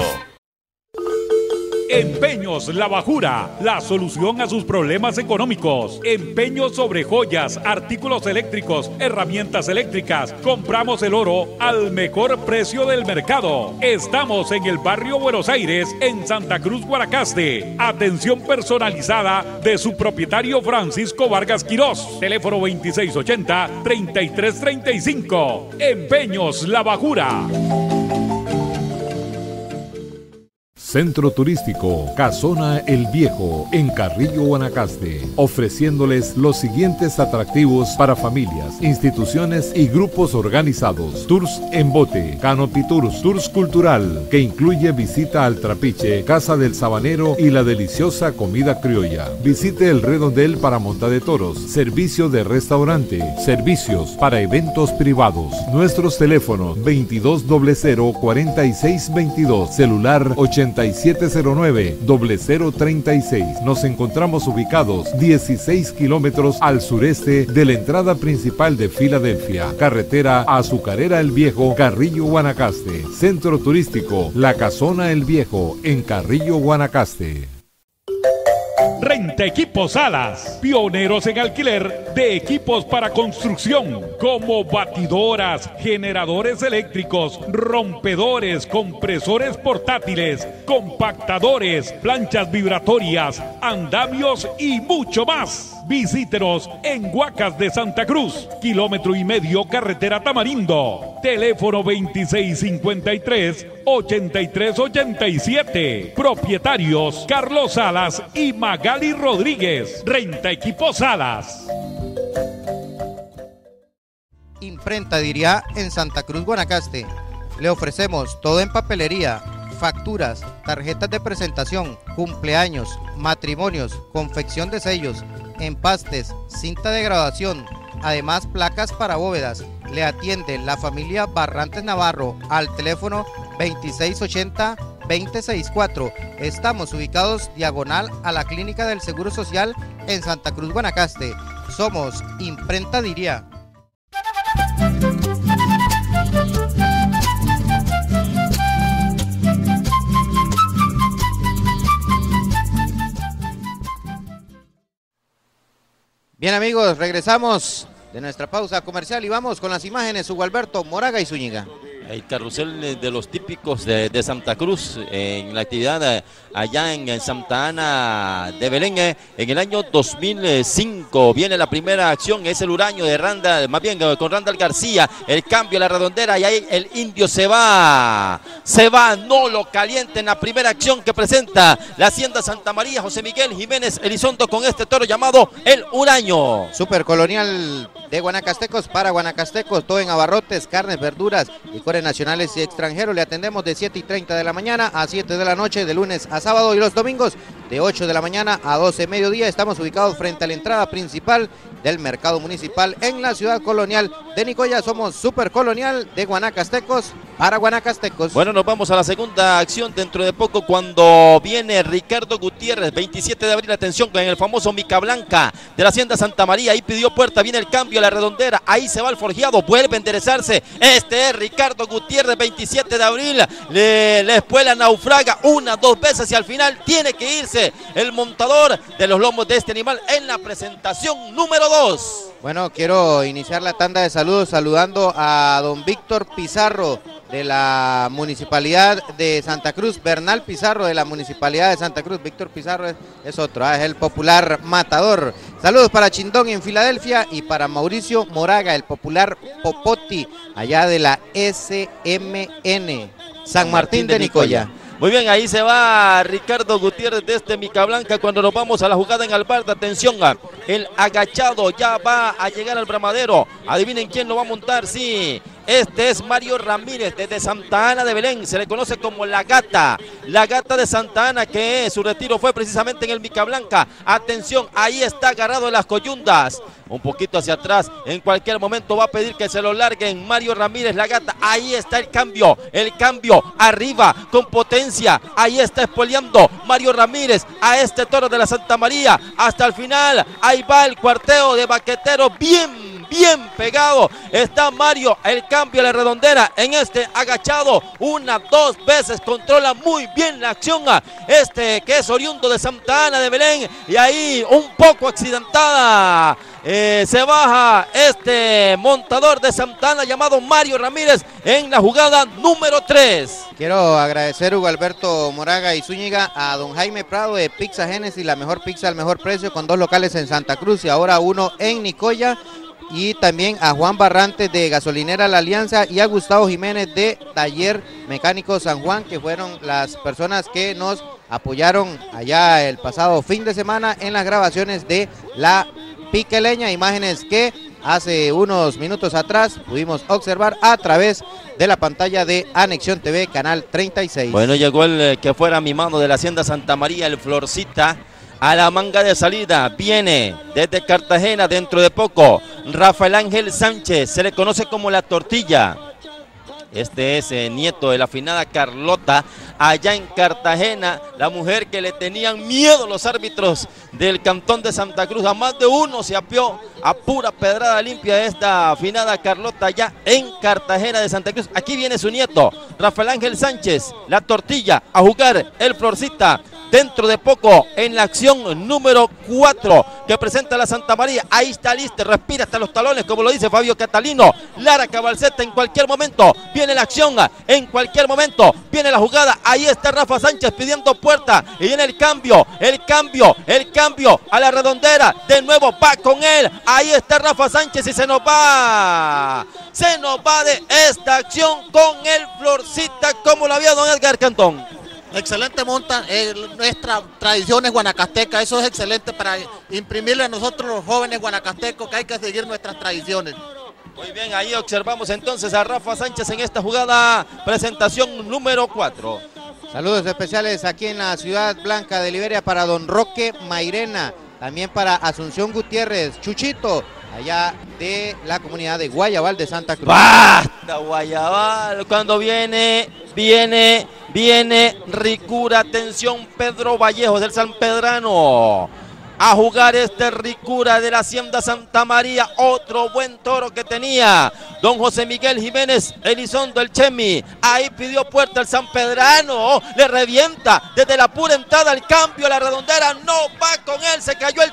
S5: Empeños La Bajura, la solución a sus problemas económicos. Empeños sobre joyas, artículos eléctricos, herramientas eléctricas. Compramos el oro al mejor precio del mercado. Estamos en el barrio Buenos Aires, en Santa Cruz, Guanacaste. Atención personalizada de su propietario Francisco Vargas Quirós. Teléfono veintiséis ochenta, treinta y tres treinta y cinco. Empeños La Bajura.
S10: Centro Turístico Casona El Viejo en Carrillo, Guanacaste, ofreciéndoles los siguientes atractivos para familias, instituciones y grupos organizados: tours en bote, canopy tours, tours cultural, que incluye visita al Trapiche, Casa del Sabanero y la deliciosa comida criolla. Visite el redondel para monta de toros, servicio de restaurante, servicios para eventos privados. Nuestros teléfonos: veintidós cero cero, cuarenta y seis veintidós, celular ochenta y siete cero nueve, cero cero treinta y seis. Nos encontramos ubicados dieciséis kilómetros al sureste de la entrada principal de Filadelfia, carretera Azucarera El Viejo, Carrillo, Guanacaste. Centro Turístico La Casona El Viejo en Carrillo, Guanacaste.
S5: Renta Equipos Salas, pioneros en alquiler de equipos para construcción, como batidoras, generadores eléctricos, rompedores, compresores portátiles, compactadores, planchas vibratorias, andamios y mucho más. Visítenos en Huacas de Santa Cruz, kilómetro y medio carretera Tamarindo. Teléfono veintiséis cincuenta y tres, ochenta y tres ochenta y siete. Propietarios Carlos Salas y Magali Rodríguez. Renta Equipos Salas.
S1: Imprenta Diría en Santa Cruz, Guanacaste. Le ofrecemos todo en papelería, facturas, tarjetas de presentación, cumpleaños, matrimonios, confección de sellos, empastes, cinta de graduación, además placas para bóvedas. Le atiende la familia Barrantes Navarro al teléfono veintiséis ochenta, veinte sesenta y cuatro. Estamos ubicados diagonal a la Clínica del Seguro Social en Santa Cruz, Guanacaste. Somos Imprenta Diría. Bien, amigos, regresamos de nuestra pausa comercial y vamos con las imágenes. Hugo Alberto Moraga y Zúñiga.
S4: El carrusel de los típicos de, de Santa Cruz en la actividad allá en, en Santa Ana de Belén en el año dos mil cinco. Viene la primera acción, es el huraño de Randall, más bien con Randall García, el cambio a la redondera y ahí el indio se va, se va, no lo calienta en la primera acción que presenta la Hacienda Santa María. José Miguel Jiménez Elizondo con este toro llamado el huraño.
S1: Super colonial de guanacastecos para guanacastecos, todo en abarrotes, carnes, verduras, licores nacionales y extranjeros. Le atendemos de siete y treinta de la mañana a siete de la noche, de lunes a sábado, y los domingos de ocho de la mañana a doce mediodía. Estamos ubicados frente a la entrada principal del mercado municipal en la ciudad colonial de Nicoya. Somos Super Colonial de guanacastecos para guanacastecos.
S4: Bueno, nos vamos a la segunda acción dentro de poco, cuando viene Ricardo Gutiérrez, veintisiete de abril, atención con el famoso Mica Blanca de la Hacienda Santa María. Ahí pidió puerta, viene el cambio a la redondera, ahí se va el forjeado, vuelve a enderezarse. Este es Ricardo Gutiérrez, veintisiete de abril, le, la espuela naufraga una, dos veces y al final tiene que irse el montador de los lomos de este animal en la presentación número dos.
S1: Bueno, quiero iniciar la tanda de saludos saludando a don Víctor Pizarro de la Municipalidad de Santa Cruz, Bernal Pizarro de la Municipalidad de Santa Cruz. Víctor Pizarro es, es otro, ¿eh? Es el popular matador. Saludos para Chindón en Filadelfia y para Mauricio Moraga, el popular Popoti, allá de la S M N, San Martín de Nicoya.
S4: Muy bien, ahí se va Ricardo Gutiérrez desde Mica Blanca cuando nos vamos a la jugada en Albarda. Atención, el agachado ya va a llegar al bramadero. Adivinen quién lo va a montar, sí. Este es Mario Ramírez desde Santa Ana de Belén, se le conoce como La Gata, La Gata de Santa Ana, que su retiro fue precisamente en el Mica Blanca. Atención, ahí está agarrado en las coyundas, un poquito hacia atrás, en cualquier momento va a pedir que se lo larguen. Mario Ramírez, La Gata, ahí está el cambio, el cambio, arriba, con potencia, ahí está espoleando Mario Ramírez a este toro de la Santa María, hasta el final, ahí va el cuarteo de Baquetero, bien bien pegado, está Mario, el cambio a la redondera en este agachado, una, dos veces, controla muy bien la acción, este que es oriundo de Santa Ana de Belén, y ahí un poco accidentada, eh, se baja este montador de Santa Ana llamado Mario Ramírez en la jugada número tres.
S1: Quiero agradecer, Hugo Alberto Moraga y Zúñiga, a don Jaime Prado de Pizza Génesis, la mejor pizza al mejor precio, con dos locales en Santa Cruz y ahora uno en Nicoya. Y también a Juan Barrantes de Gasolinera La Alianza y a Gustavo Jiménez de Taller Mecánico San Juan, que fueron las personas que nos apoyaron allá el pasado fin de semana en las grabaciones de La Piqueleña, imágenes que hace unos minutos atrás pudimos observar a través de la pantalla de Anexión T V, canal treinta y seis.
S4: Bueno, llegó el eh, que fuera mi mano de la Hacienda Santa María, el Florcita, a la manga de salida. Viene desde Cartagena dentro de poco Rafael Ángel Sánchez, se le conoce como La Tortilla. Este es eh, nieto de la afinada Carlota, allá en Cartagena, la mujer que le tenían miedo los árbitros del Cantón de Santa Cruz. A más de uno se apió a pura pedrada limpia de esta afinada Carlota allá en Cartagena de Santa Cruz. Aquí viene su nieto, Rafael Ángel Sánchez, La Tortilla, a jugar el Florcita. Dentro de poco en la acción número cuatro que presenta la Santa María. Ahí está listo, respira hasta los talones, como lo dice Fabio Catalino. Lara Cabalceta en cualquier momento. Viene la acción, en cualquier momento. Viene la jugada. Ahí está Rafa Sánchez pidiendo puerta. Y viene el cambio, el cambio, el cambio a la redondera. De nuevo va con él. Ahí está Rafa Sánchez y se nos va. Se nos va de esta acción con el Florcita, como lo había don Edgar Cantón.
S8: Excelente monta, eh, nuestra tradición es guanacasteca, eso es excelente para imprimirle a nosotros los jóvenes guanacastecos que hay que seguir nuestras tradiciones.
S4: Muy bien, ahí observamos entonces a Rafa Sánchez en esta jugada, presentación número cuatro.
S1: Saludos especiales aquí en la Ciudad Blanca de Liberia para don Roque Mairena, también para Asunción Gutiérrez, Chuchito, allá de la comunidad de Guayabal de Santa Cruz.
S4: ¡Basta, Guayabal! Cuando viene, viene, viene Ricura, atención, Pedro Vallejos, del San Pedrano. A jugar este Ricura de la Hacienda Santa María, otro buen toro que tenía don José Miguel Jiménez Elizondo, el Chemi. Ahí pidió puerta el San Pedrano, le revienta desde la pura entrada, el cambio a la redondera, no va con él, se cayó el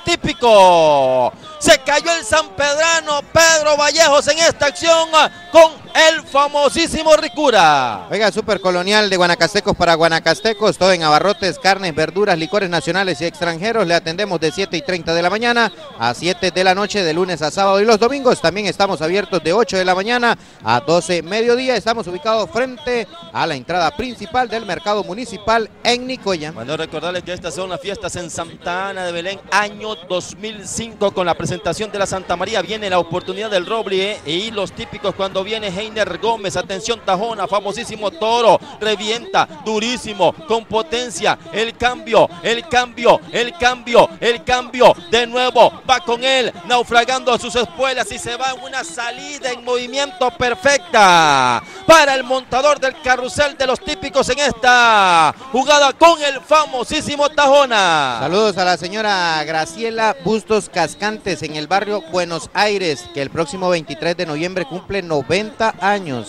S4: típico. Se cayó el San Pedrano, Pedro Vallejos en esta acción con el famosísimo Ricura.
S1: Oiga, Super Colonial de Guanacastecos para Guanacastecos, todo en abarrotes, carnes, verduras, licores nacionales y extranjeros. Le atendemos de siete y treinta de la mañana a siete de la noche, de lunes a sábado y los domingos. También estamos abiertos de ocho de la mañana a doce mediodía. Estamos ubicados frente a la entrada principal del mercado municipal en Nicoya.
S4: Bueno, recordarles que estas son las fiestas en Santa Ana de Belén, año dos mil cinco, con la presentación de la Santa María. Viene la oportunidad del roble eh, y los típicos cuando viene Heiner Gómez. Atención, Tajona, famosísimo toro, revienta durísimo, con potencia, el cambio, el cambio, el cambio, el cambio, de nuevo, va con él, naufragando a sus espuelas y se va en una salida en movimiento perfecta para el montador del carrusel de los típicos en esta jugada con el famosísimo Tajona.
S1: Saludos a la señora Graciela Bustos Cascantes en el barrio Buenos Aires, que el próximo veintitrés de noviembre cumple noventa años.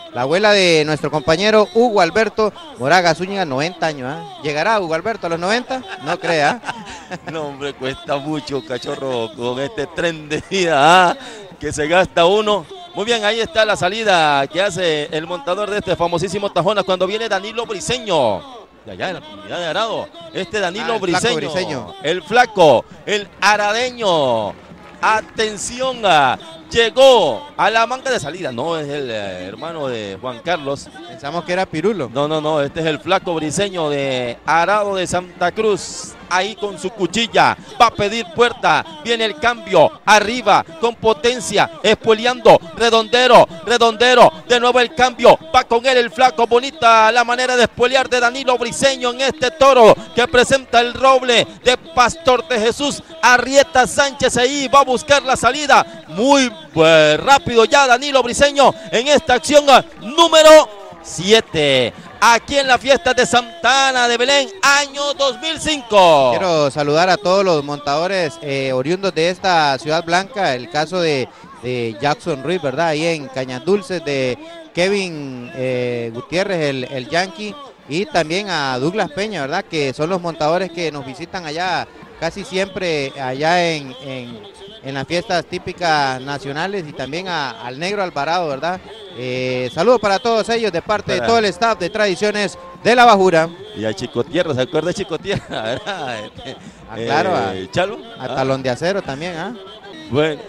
S1: la abuela de nuestro compañero Hugo Alberto Moraga Zúñiga, noventa años. ¿eh? ¿Llegará Hugo Alberto a los noventa? No crea.
S4: No, hombre, cuesta mucho, cachorro, con este tren de vida ¿eh? que se gasta uno. Muy bien, ahí está la salida que hace el montador de este famosísimo Tajona cuando viene Danilo Briseño. De allá en la comunidad de Arado. Este Danilo
S1: Ah, el
S4: Briseño,
S1: flaco Briseño.
S4: el flaco, el aradeño. Atención, ah, llegó a la manga de salida. No es el eh, hermano de Juan Carlos.
S1: Pensamos que era Pirulo.
S4: No, no, no. Este es el flaco Briseño de Arado de Santa Cruz. Ahí con su cuchilla. Va a pedir puerta. Viene el cambio. Arriba con potencia. Espoleando. Redondero. Redondero. De nuevo el cambio. Va con él el flaco. Bonita la manera de espolear de Danilo Briseño en este toro que presenta el roble de Pastor de Jesús. Arrieta Sánchez ahí va a buscar la salida. Muy pues, rápido ya Danilo Briseño en esta acción número siete. Aquí en la fiesta de Santa Ana de Belén, año dos mil cinco.
S1: Quiero saludar a todos los montadores eh, oriundos de esta Ciudad Blanca. El caso de, de Jackson Ruiz, ¿verdad? Ahí en Cañas Dulces, de Kevin eh, Gutiérrez, el, el Yankee. Y también a Douglas Peña, ¿verdad? Que son los montadores que nos visitan allá casi siempre, allá en, en, en las fiestas típicas nacionales. Y también a, al Negro Alvarado, ¿verdad? Eh, saludos para todos ellos de parte de todo el staff de Tradiciones de la Bajura.
S4: Y a Chico Tierra, ¿se acuerda de Chico Tierra? ¿Verdad?
S1: Ah, claro,
S4: eh,
S1: a,
S4: Chalo.
S1: a
S4: Ah.
S1: Talón de Acero también, ¿ah?
S4: Bueno.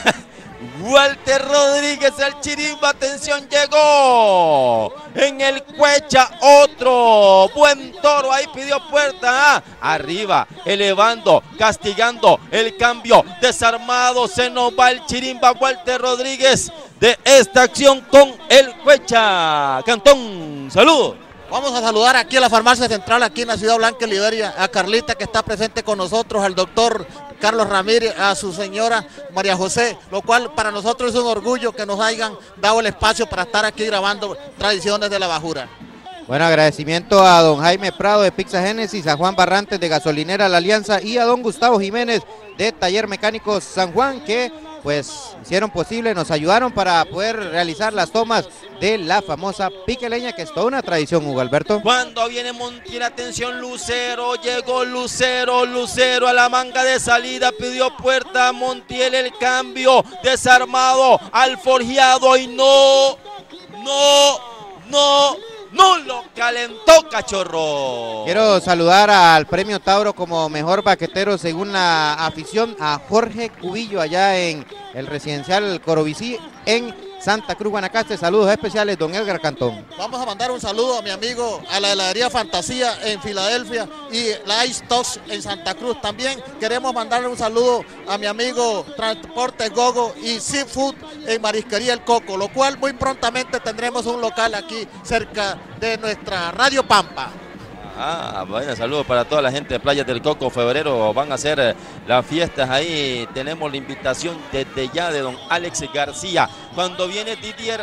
S4: Walter Rodríguez, el Chirimba, atención, llegó en el Cuecha, otro buen toro, ahí pidió puerta, ¿ah? Arriba, elevando, castigando, el cambio, desarmado, se nos va el Chirimba, Walter Rodríguez de esta acción con el Cuecha. Cantón, saludos.
S8: Vamos a saludar aquí a la farmacia central, aquí en la Ciudad Blanca, en Liberia, a Carlita que está presente con nosotros, al doctor Carlos Ramírez, a su señora María José, lo cual para nosotros es un orgullo que nos hayan dado el espacio para estar aquí grabando Tradiciones de la Bajura.
S1: Bueno, agradecimiento a don Jaime Prado de Pizza Génesis, a Juan Barrantes de Gasolinera La Alianza y a don Gustavo Jiménez de Taller Mecánico San Juan, que pues hicieron posible, nos ayudaron para poder realizar las tomas de la famosa piqueleña, que es toda una tradición, Hugo Alberto.
S4: Cuando viene Montiel, atención, Lucero, llegó Lucero, Lucero a la manga de salida, pidió puerta, Montiel el cambio, desarmado, al forjeado y no, no, no, no lo calentó, cachorro.
S1: Quiero saludar al Premio Tauro como mejor baquetero según la afición a Jorge Cubillo allá en el residencial Corobicí en Santa Cruz, Guanacaste. Saludos especiales, don Edgar Cantón.
S8: Vamos a mandar un saludo a mi amigo a la heladería Fantasía en Filadelfia y la Ice Talks en Santa Cruz. También queremos mandarle un saludo a mi amigo Transporte Gogo y Seafood en Marisquería El Coco, lo cual muy prontamente tendremos un local aquí cerca de nuestra Radio Pampa.
S4: Ah, bueno, saludos para toda la gente de Playas del Coco. Febrero van a ser las fiestas ahí. Tenemos la invitación desde ya de don Alex García. Cuando viene Didier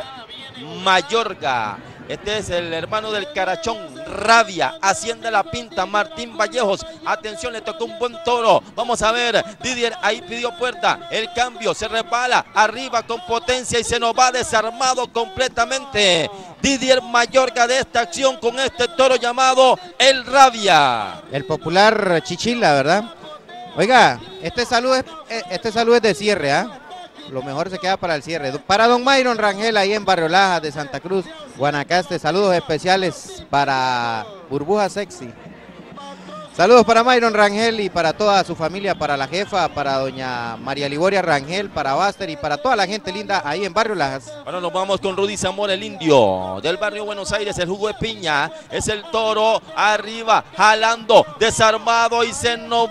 S4: Mayorga, este es el hermano del Carachón, Rabia, Hacienda La Pinta, Martín Vallejos. Atención, le tocó un buen toro. Vamos a ver, Didier ahí pidió puerta. El cambio se resbala arriba con potencia y se nos va desarmado completamente. Didier Mayorga de esta acción con este toro llamado El Rabia.
S1: El popular Chichila, ¿verdad? Oiga, este saludo es, este saludo es de cierre, ¿ah? Lo mejor se queda para el cierre. Para don Myron Rangel ahí en Barrio Lajas de Santa Cruz, Guanacaste. Saludos especiales para Burbuja Sexy. Saludos para Myron Rangel y para toda su familia, para la jefa, para doña María Liboria Rangel, para Baster y para toda la gente linda ahí en Barrio Lajas.
S4: Ahora nos vamos con Rudy Zamora, el indio del barrio Buenos Aires, el jugo de piña. Es el toro arriba, jalando, desarmado y se nos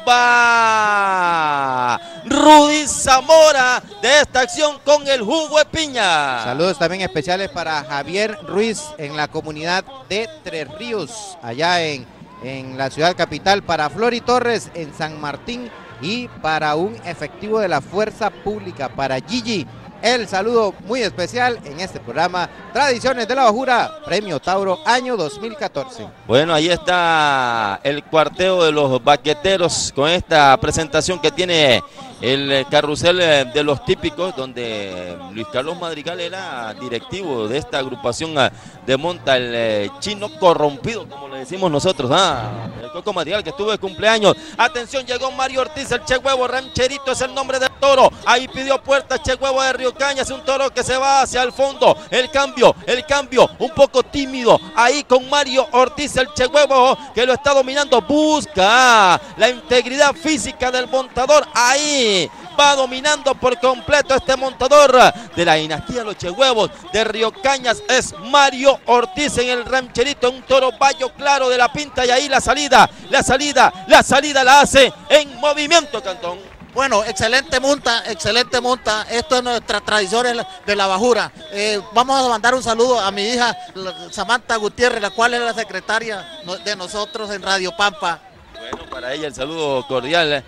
S4: va. Rudy Zamora de esta acción con el jugo de piña.
S1: Saludos también especiales para Javier Ruiz en la comunidad de Tres Ríos, allá en... en la ciudad capital, para Flori Torres en San Martín y para un efectivo de la Fuerza Pública, para Gigi. El saludo muy especial en este programa Tradiciones de la Bajura, Premio Tauro año dos mil catorce.
S4: Bueno, ahí está el cuarteo de los baqueteros con esta presentación que tiene el carrusel de los típicos, donde Luis Carlos Madrigal era directivo de esta agrupación de monta, el chino corrompido, como le decimos nosotros, ah, el Coco Madrigal, que estuvo de cumpleaños. Atención, llegó Mario Ortiz, el Che Huevo, rancherito es el nombre del toro, ahí pidió puerta Che Huevo de Río Cañas, un toro que se va hacia el fondo, el cambio, el cambio, un poco tímido, ahí con Mario Ortiz, el Che Huevo, que lo está dominando, busca la integridad física del montador, ahí va dominando por completo este montador de la dinastía Los Che Huevos de Río Cañas, es Mario Ortiz en el rancherito, un toro vallo claro de la pinta, y ahí la salida, la salida, la salida la hace en movimiento, Cantón.
S8: Bueno, excelente monta, excelente monta. Esto es nuestra tradición de la bajura. Eh, vamos a mandar un saludo a mi hija Samantha Gutiérrez, la cual es la secretaria de nosotros en Radio Pampa.
S4: Bueno, para ella el saludo cordial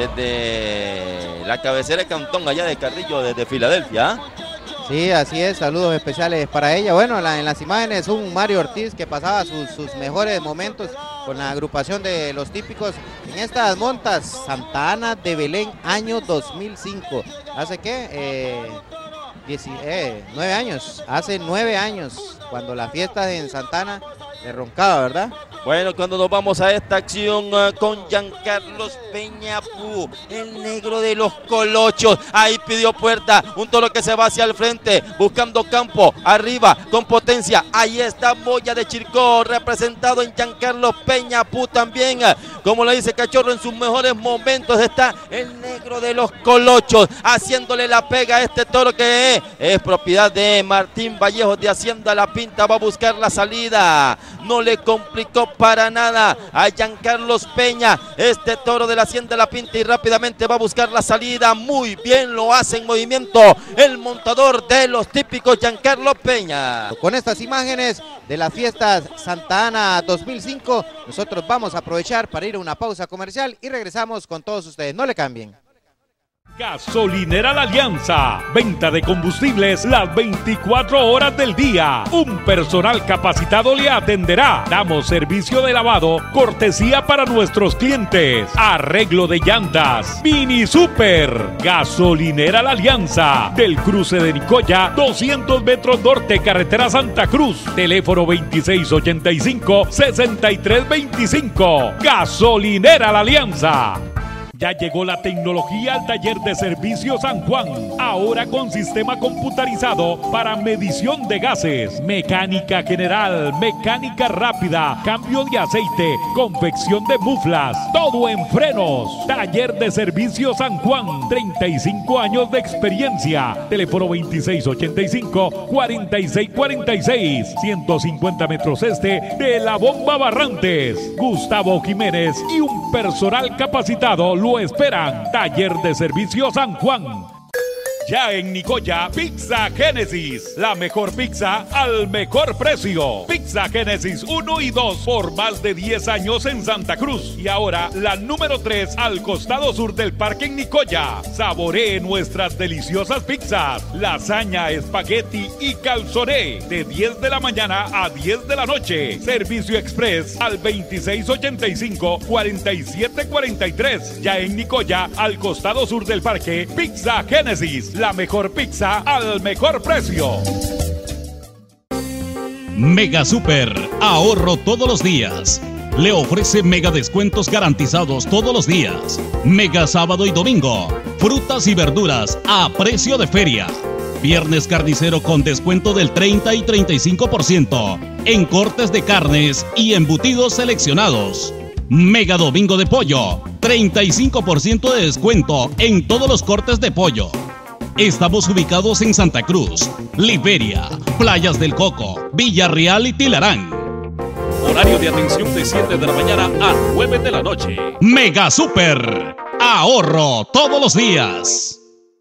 S4: desde la cabecera de Cantón, allá de Carrillo, desde Filadelfia.
S1: Sí, así es, saludos especiales para ella. Bueno, la, en las imágenes un Mario Ortiz que pasaba sus, sus mejores momentos con la agrupación de los típicos en estas montas Santa Ana de Belén, año dos mil cinco. ¿Hace qué? Eh, diez, eh, nueve años, hace nueve años, cuando la fiesta en Santa Ana de Roncaba, ¿verdad?
S4: Bueno, cuando nos vamos a esta acción uh, con Giancarlos Peñapú, el negro de los colochos, ahí pidió puerta, un toro que se va hacia el frente, buscando campo, arriba, con potencia, ahí está Moya de Chircó, representado en Giancarlos Peñapú también, uh, como le dice Cachorro, en sus mejores momentos está el negro de los colochos, haciéndole la pega a este toro que es, es propiedad de Martín Vallejos de Hacienda La Pinta, va a buscar la salida, no le complicó para nada a Giancarlos Peña, este toro de la Hacienda La Pinta, y rápidamente va a buscar la salida, muy bien lo hace en movimiento el montador de los típicos Giancarlos Peña.
S1: Con estas imágenes de las fiestas Santa Ana dos mil cinco, nosotros vamos a aprovechar para ir a una pausa comercial y regresamos con todos ustedes, no le cambien.
S5: Gasolinera La Alianza, venta de combustibles las veinticuatro horas del día. Un personal capacitado le atenderá. Damos servicio de lavado, cortesía para nuestros clientes. Arreglo de llantas, mini super. Gasolinera La Alianza, del cruce de Nicoya, doscientos metros norte, carretera Santa Cruz. Teléfono veintiséis ochenta y cinco, sesenta y tres veinticinco. Gasolinera La Alianza. Ya llegó la tecnología al taller de servicio San Juan, ahora con sistema computarizado para medición de gases, mecánica general, mecánica rápida, cambio de aceite, confección de muflas, todo en frenos. Taller de servicio San Juan, treinta y cinco años de experiencia. Teléfono veintiséis ochenta y cinco, cuarenta y seis cuarenta y seis, ciento cincuenta metros este de la Bomba Barrantes. Gustavo Jiménez y un personal capacitado lo esperan. Taller de servicio San Juan. Ya en Nicoya, Pizza Génesis, la mejor pizza al mejor precio. Pizza Génesis uno y dos por más de diez años en Santa Cruz. Y ahora la número tres al costado sur del parque en Nicoya. Saboree nuestras deliciosas pizzas, lasaña, espagueti y calzone, de diez de la mañana a diez de la noche. Servicio express al veintiséis ochenta y cinco, cuarenta y siete cuarenta y tres. Ya en Nicoya, al costado sur del parque, Pizza Génesis, la mejor pizza al mejor precio.
S3: Mega Super, ahorro todos los días. Le ofrece mega descuentos garantizados todos los días. Mega sábado y domingo. Frutas y verduras a precio de feria. Viernes carnicero con descuento del treinta y treinta y cinco por ciento en cortes de carnes y embutidos seleccionados. Mega domingo de pollo, treinta y cinco por ciento de descuento en todos los cortes de pollo. Estamos ubicados en Santa Cruz, Liberia, Playas del Coco, Villarreal y Tilarán.
S9: Horario de atención de siete de la mañana a nueve de la noche.
S3: Mega Super, ahorro todos los días.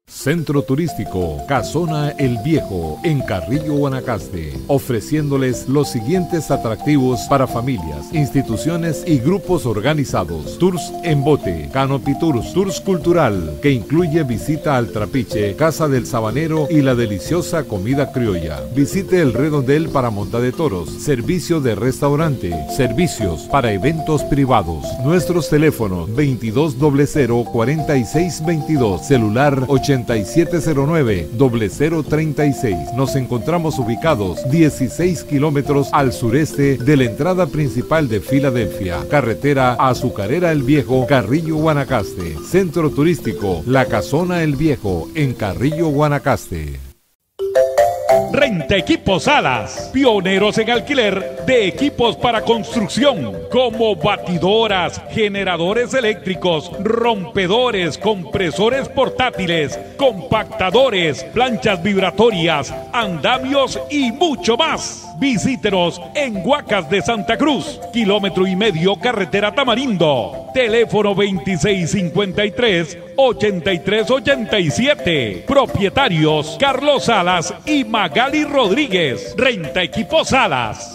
S10: Centro Turístico Casona El Viejo en Carrillo, Guanacaste, ofreciéndoles los siguientes atractivos para familias, instituciones y grupos organizados: tours en bote, canopy tours, tours cultural, que incluye visita al Trapiche, Casa del Sabanero y la deliciosa comida criolla. Visite el Redondel para monta de toros, servicio de restaurante, servicios para eventos privados. Nuestros teléfonos: veintidós cero cero, cuarenta y seis veintidós, celular ochenta y siete cero nueve, cero cero treinta y seis. Nos encontramos ubicados dieciséis kilómetros al sureste de la entrada principal de Filadelfia, carretera Azucarera El Viejo, Carrillo, Guanacaste. Centro Turístico La Casona El Viejo en Carrillo, Guanacaste.
S5: Renta Equipos Salas, pioneros en alquiler de equipos para construcción, como batidoras, generadores eléctricos, rompedores, compresores portátiles, compactadores, planchas vibratorias, andamios y mucho más. Visítenos en Huacas de Santa Cruz, kilómetro y medio carretera Tamarindo. Teléfono veintiséis cincuenta y tres, ochenta y tres ochenta y siete. Propietarios Carlos Salas y Magali Rodríguez. Renta Equipos Salas.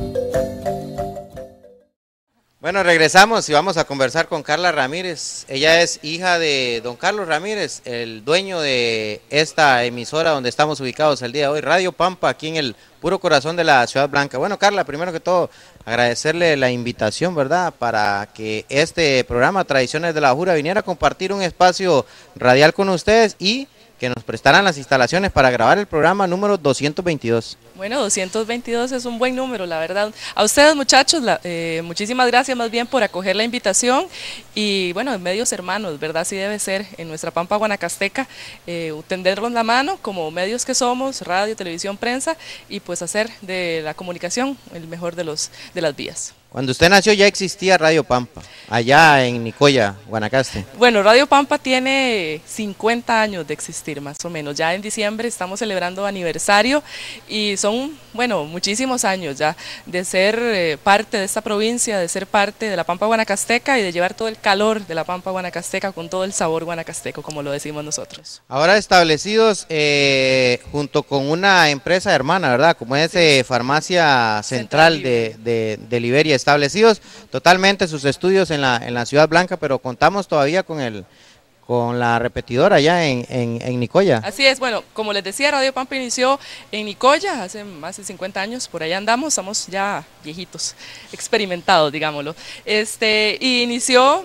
S1: Bueno, regresamos y vamos a conversar con Carla Ramírez. Ella es hija de don Carlos Ramírez, el dueño de esta emisora donde estamos ubicados el día de hoy, Radio Pampa, aquí en el puro corazón de la Ciudad Blanca. Bueno, Carla, primero que todo, agradecerle la invitación, ¿verdad?, para que este programa Tradiciones de la Bajura viniera a compartir un espacio radial con ustedes y que nos prestaran las instalaciones para grabar el programa número doscientos veintidós.
S11: Bueno, doscientos veintidós es un buen número, la verdad. A ustedes, muchachos, la, eh, muchísimas gracias más bien por acoger la invitación y, bueno, medios hermanos, ¿verdad? Así debe ser en nuestra Pampa Guanacasteca, eh, tendernos la mano como medios que somos, radio, televisión, prensa, y pues hacer de la comunicación el mejor de, los, de las vías.
S1: Cuando usted nació ya existía Radio Pampa, allá en Nicoya, Guanacaste.
S11: Bueno, Radio Pampa tiene cincuenta años de existir más o menos. Ya en diciembre estamos celebrando aniversario y son, bueno, muchísimos años ya de ser eh, parte de esta provincia, de ser parte de la Pampa Guanacasteca y de llevar todo el calor de la Pampa Guanacasteca con todo el sabor guanacasteco, como lo decimos nosotros.
S1: Ahora establecidos eh, junto con una empresa hermana, ¿verdad? Como es eh, Farmacia Central, Central de, de, de Liberia. Establecidos totalmente sus estudios en la en la Ciudad Blanca, pero contamos todavía con el con la repetidora allá en, en, en Nicoya.
S11: Así es, bueno, como les decía, Radio Pampa inició en Nicoya hace más de cincuenta años, por allá andamos, estamos ya viejitos, experimentados, digámoslo. Este, y inició,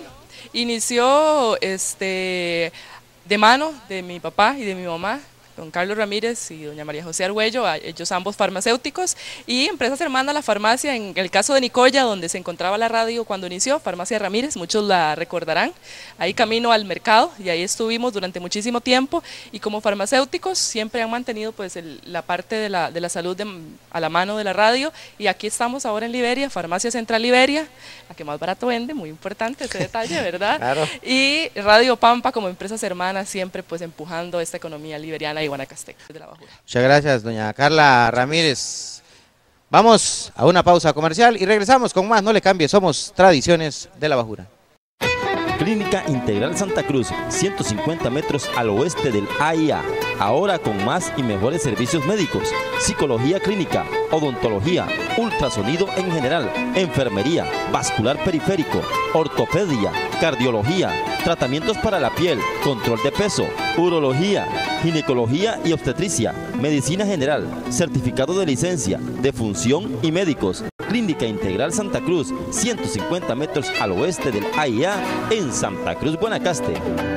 S11: inició este, de mano de mi papá y de mi mamá, don Carlos Ramírez y doña María José Argüello, ellos ambos farmacéuticos, y empresas hermanas, la farmacia, en el caso de Nicoya, donde se encontraba la radio cuando inició, Farmacia Ramírez, muchos la recordarán, ahí camino al mercado, y ahí estuvimos durante muchísimo tiempo, y como farmacéuticos siempre han mantenido pues el, la parte de la, de la salud de, a la mano de la radio, y aquí estamos ahora en Liberia, Farmacia Central Liberia, la que más barato vende, muy importante ese detalle, ¿verdad? Claro. Y Radio Pampa como empresas hermanas, siempre pues empujando esta economía liberiana y Guanacasteca de la Bajura.
S1: Muchas gracias, doña Carla Ramírez. Vamos a una pausa comercial y regresamos con más. No le cambie, somos Tradiciones de la Bajura.
S4: Clínica Integral Santa Cruz, ciento cincuenta metros al oeste del A I A, ahora con más y mejores servicios médicos, psicología clínica, odontología, ultrasonido en general, enfermería, vascular periférico, ortopedia, cardiología, tratamientos para la piel, control de peso, urología, ginecología y obstetricia, medicina general, certificado de licencia, defunción y médicos. Clínica Integral Santa Cruz, ciento cincuenta metros al oeste del A I A en Santa Cruz, Guanacaste.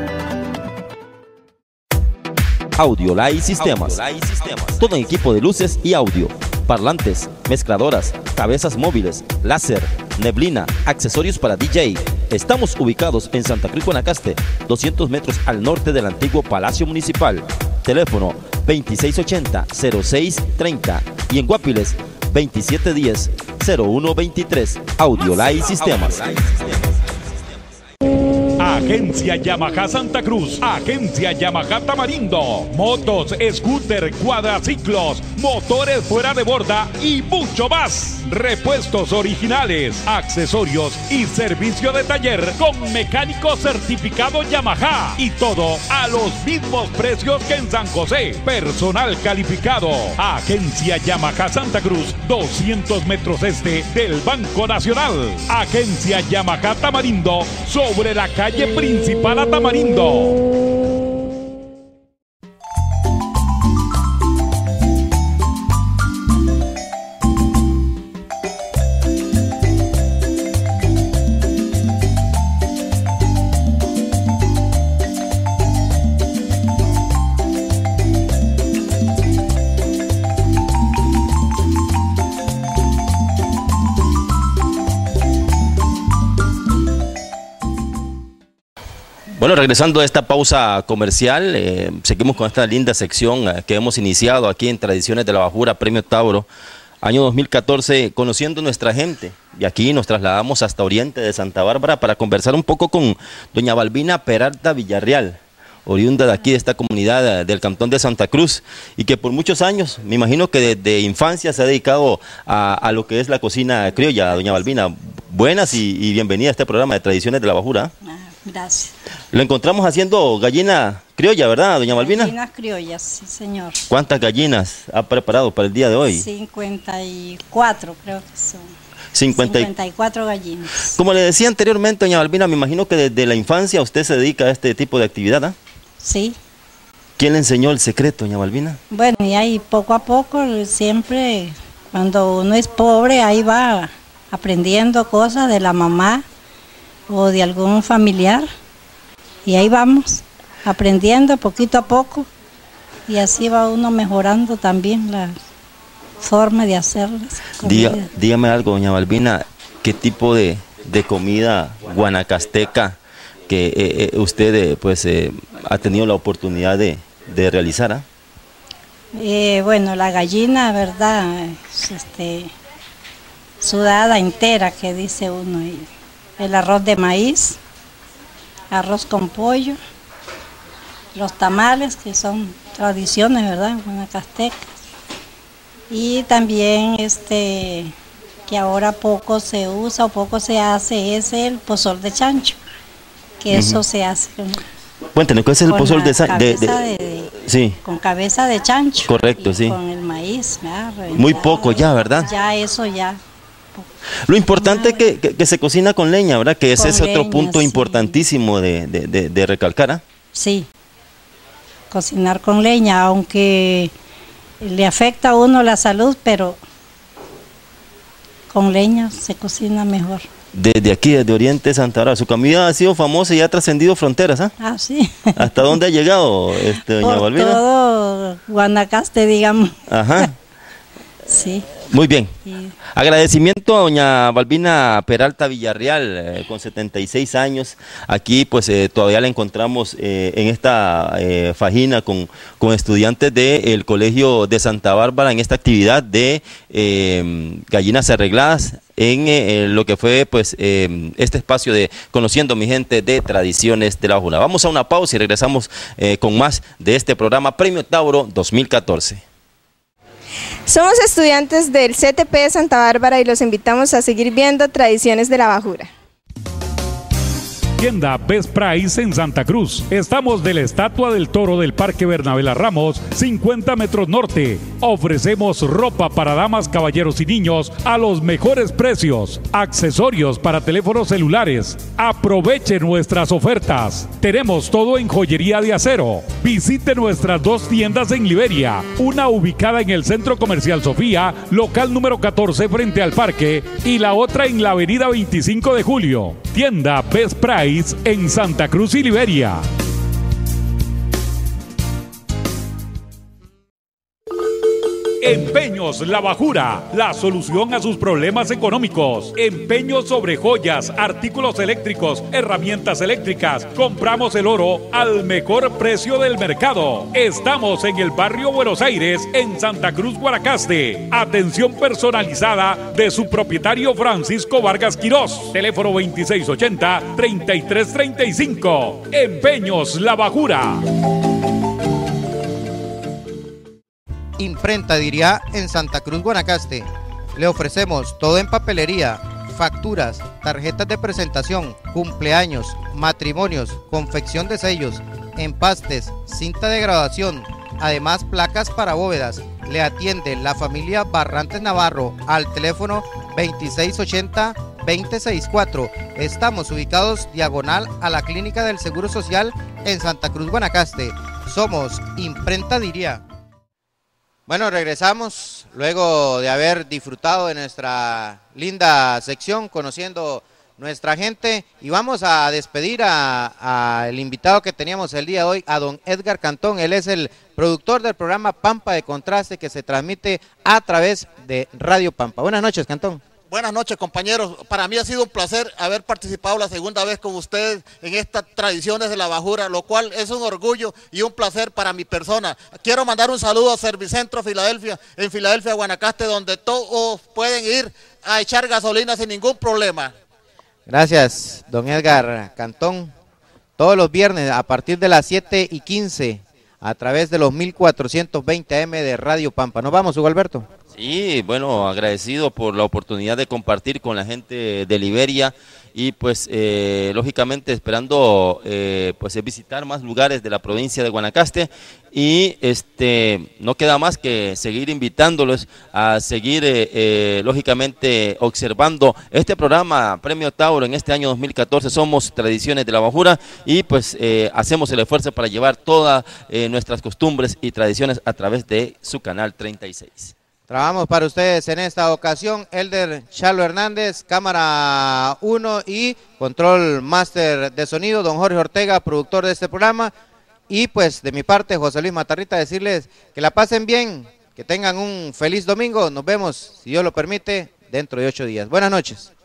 S4: Audiolay Sistemas. Todo en equipo de luces y audio, parlantes, mezcladoras, cabezas móviles, láser, neblina, accesorios para D J. Estamos ubicados en Santa Cruz, Guanacaste, doscientos metros al norte del antiguo Palacio Municipal. Teléfono veintiséis ochenta, cero seis treinta y en Guapiles veintisiete diez, cero uno veintitrés. Audiolay Sistemas.
S5: Agencia Yamaha Santa Cruz, Agencia Yamaha Tamarindo, motos, scooter, cuadraciclos, motores fuera de borda y mucho más. Repuestos originales, accesorios y servicio de taller con mecánico certificado Yamaha y todo a los mismos precios que en San José. Personal calificado. Agencia Yamaha Santa Cruz, doscientos metros este del Banco Nacional. Agencia Yamaha Tamarindo, sobre la calle principal a Tamarindo.
S4: Bueno, regresando a esta pausa comercial, eh, seguimos con esta linda sección eh, que hemos iniciado aquí en Tradiciones de la Bajura, Premio Tauro, año dos mil catorce, conociendo nuestra gente. Y aquí nos trasladamos hasta Oriente de Santa Bárbara para conversar un poco con doña Balbina Peralta Villarreal, oriunda de aquí, de esta comunidad eh, del Cantón de Santa Cruz, y que por muchos años, me imagino que desde infancia se ha dedicado a, a lo que es la cocina criolla. Doña Balbina, buenas y, y bienvenida a este programa de Tradiciones de la Bajura.
S12: Gracias.
S4: Lo encontramos haciendo gallina criolla, ¿verdad, doña Balbina?
S12: Gallinas criollas, sí, señor.
S4: ¿Cuántas gallinas ha preparado para el día de hoy?
S12: cincuenta y cuatro, creo que son.
S4: cincuenta
S12: cincuenta y cuatro gallinas.
S4: Como le decía anteriormente, doña Balbina, me imagino que desde la infancia usted se dedica a este tipo de actividad, ¿ah?
S12: Sí.
S4: ¿Quién le enseñó el secreto, doña Balbina?
S12: Bueno, y ahí poco a poco, siempre, cuando uno es pobre, ahí va aprendiendo cosas de la mamá o de algún familiar, y ahí vamos aprendiendo poquito a poco, y así va uno mejorando también la forma de hacerlas.
S4: Diga, dígame algo, doña Balbina, ¿qué tipo de, de comida guanacasteca que eh, eh, usted eh, pues eh, ha tenido la oportunidad de, de realizar? ¿Ah?
S12: Eh, bueno, la gallina, verdad, es, este, sudada entera, que dice uno, y el arroz de maíz, arroz con pollo, los tamales, que son tradiciones, ¿verdad?, guanacastecas, y también este que ahora poco se usa o poco se hace es el pozol de chancho, que uh-huh. eso se hace con,
S4: cuéntenos, ¿cuál es el pozol de, de, de,
S12: de
S4: sí.
S12: con cabeza de chancho?
S4: Correcto, sí.
S12: Con el maíz, ¿verdad?
S4: Muy poco ya, ¿verdad?
S12: Ya eso ya.
S4: Lo importante es que, que, que se cocina con leña, ¿verdad? Que ese es
S12: leña,
S4: otro punto
S12: sí.
S4: importantísimo de, de, de, de recalcar, ¿ah?
S12: Sí, cocinar con leña, aunque le afecta a uno la salud, pero con leña se cocina mejor.
S4: Desde aquí, desde Oriente Santa Bárbara, su comida ha sido famosa y ha trascendido fronteras, ¿ah?
S12: Ah, sí.
S4: ¿Hasta dónde ha llegado, este, doña
S12: Por
S4: Balbina?
S12: todo Guanacaste, digamos.
S4: Ajá.
S12: Sí.
S4: Muy bien.
S12: Sí.
S4: Agradecimiento a doña Balbina Peralta Villarreal, eh, con setenta y seis años. Aquí pues eh, todavía la encontramos eh, en esta eh, fajina con, con estudiantes del Colegio de Santa Bárbara en esta actividad de eh, gallinas arregladas en eh, lo que fue pues eh, este espacio de Conociendo mi Gente de Tradiciones de la Bajura. Vamos a una pausa y regresamos eh, con más de este programa Premio Tauro dos mil catorce.
S13: Somos estudiantes del C T P de Santa Bárbara y los invitamos a seguir viendo Tradiciones de la Bajura.
S5: Tienda Best Price en Santa Cruz. Estamos de la Estatua del Toro del Parque Bernabela Ramos, cincuenta metros norte. Ofrecemos ropa para damas, caballeros y niños a los mejores precios. Accesorios para teléfonos celulares. Aproveche nuestras ofertas. Tenemos todo en joyería de acero. Visite nuestras dos tiendas en Liberia. Una ubicada en el Centro Comercial Sofía, local número catorce frente al parque, y la otra en la avenida veinticinco de julio. Tienda Best Price en Santa Cruz y Liberia. Empeños La Bajura, la solución a sus problemas económicos. Empeños sobre joyas, artículos eléctricos, herramientas eléctricas. Compramos el oro al mejor precio del mercado. Estamos en el barrio Buenos Aires, en Santa Cruz, Guanacaste. Atención personalizada de su propietario Francisco Vargas Quirós. Teléfono veintiséis ochenta, treinta y tres treinta y cinco. Empeños La Bajura.
S1: Imprenta Diría en Santa Cruz, Guanacaste. Le ofrecemos todo en papelería, facturas, tarjetas de presentación, cumpleaños, matrimonios, confección de sellos, empastes, cinta de graduación, además placas para bóvedas. Le atiende la familia Barrantes Navarro al teléfono veintiséis ochenta, veinte sesenta y cuatro. Estamos ubicados diagonal a la Clínica del Seguro Social en Santa Cruz, Guanacaste. Somos Imprenta Diría. Bueno, regresamos luego de haber disfrutado de nuestra linda sección, conociendo nuestra gente, y vamos a despedir al invitado que teníamos el día de hoy, a don Edgar Cantón. Él es el productor del programa Pampa de Contraste, que se transmite a través de Radio Pampa. Buenas noches, Cantón.
S8: Buenas noches, compañeros. Para mí ha sido un placer haber participado la segunda vez con ustedes en estas tradiciones de la Bajura, lo cual es un orgullo y un placer para mi persona. Quiero mandar un saludo a Servicentro Filadelfia, en Filadelfia, Guanacaste, donde todos pueden ir a echar gasolina sin ningún problema.
S1: Gracias, don Edgar Cantón. Todos los viernes a partir de las siete y quince a través de los mil cuatrocientos veinte A M de Radio Pampa. Nos vamos, Hugo Alberto.
S4: Sí, bueno, agradecido por la oportunidad de compartir con la gente de Liberia y pues eh, lógicamente esperando eh, pues visitar más lugares de la provincia de Guanacaste, y este no queda más que seguir invitándolos a seguir eh, eh, lógicamente observando este programa Premio Tauro en este año dos mil catorce. Somos Tradiciones de la Bajura y pues eh, hacemos el esfuerzo para llevar todas eh, nuestras costumbres y tradiciones a través de su canal treinta y seis.
S1: Trabajamos para ustedes en esta ocasión, Elder Charlo Hernández, cámara uno y control máster de sonido, don Jorge Ortega, productor de este programa. Y pues de mi parte, José Luis Matarrita, decirles que la pasen bien, que tengan un feliz domingo. Nos vemos, si Dios lo permite, dentro de ocho días. Buenas noches.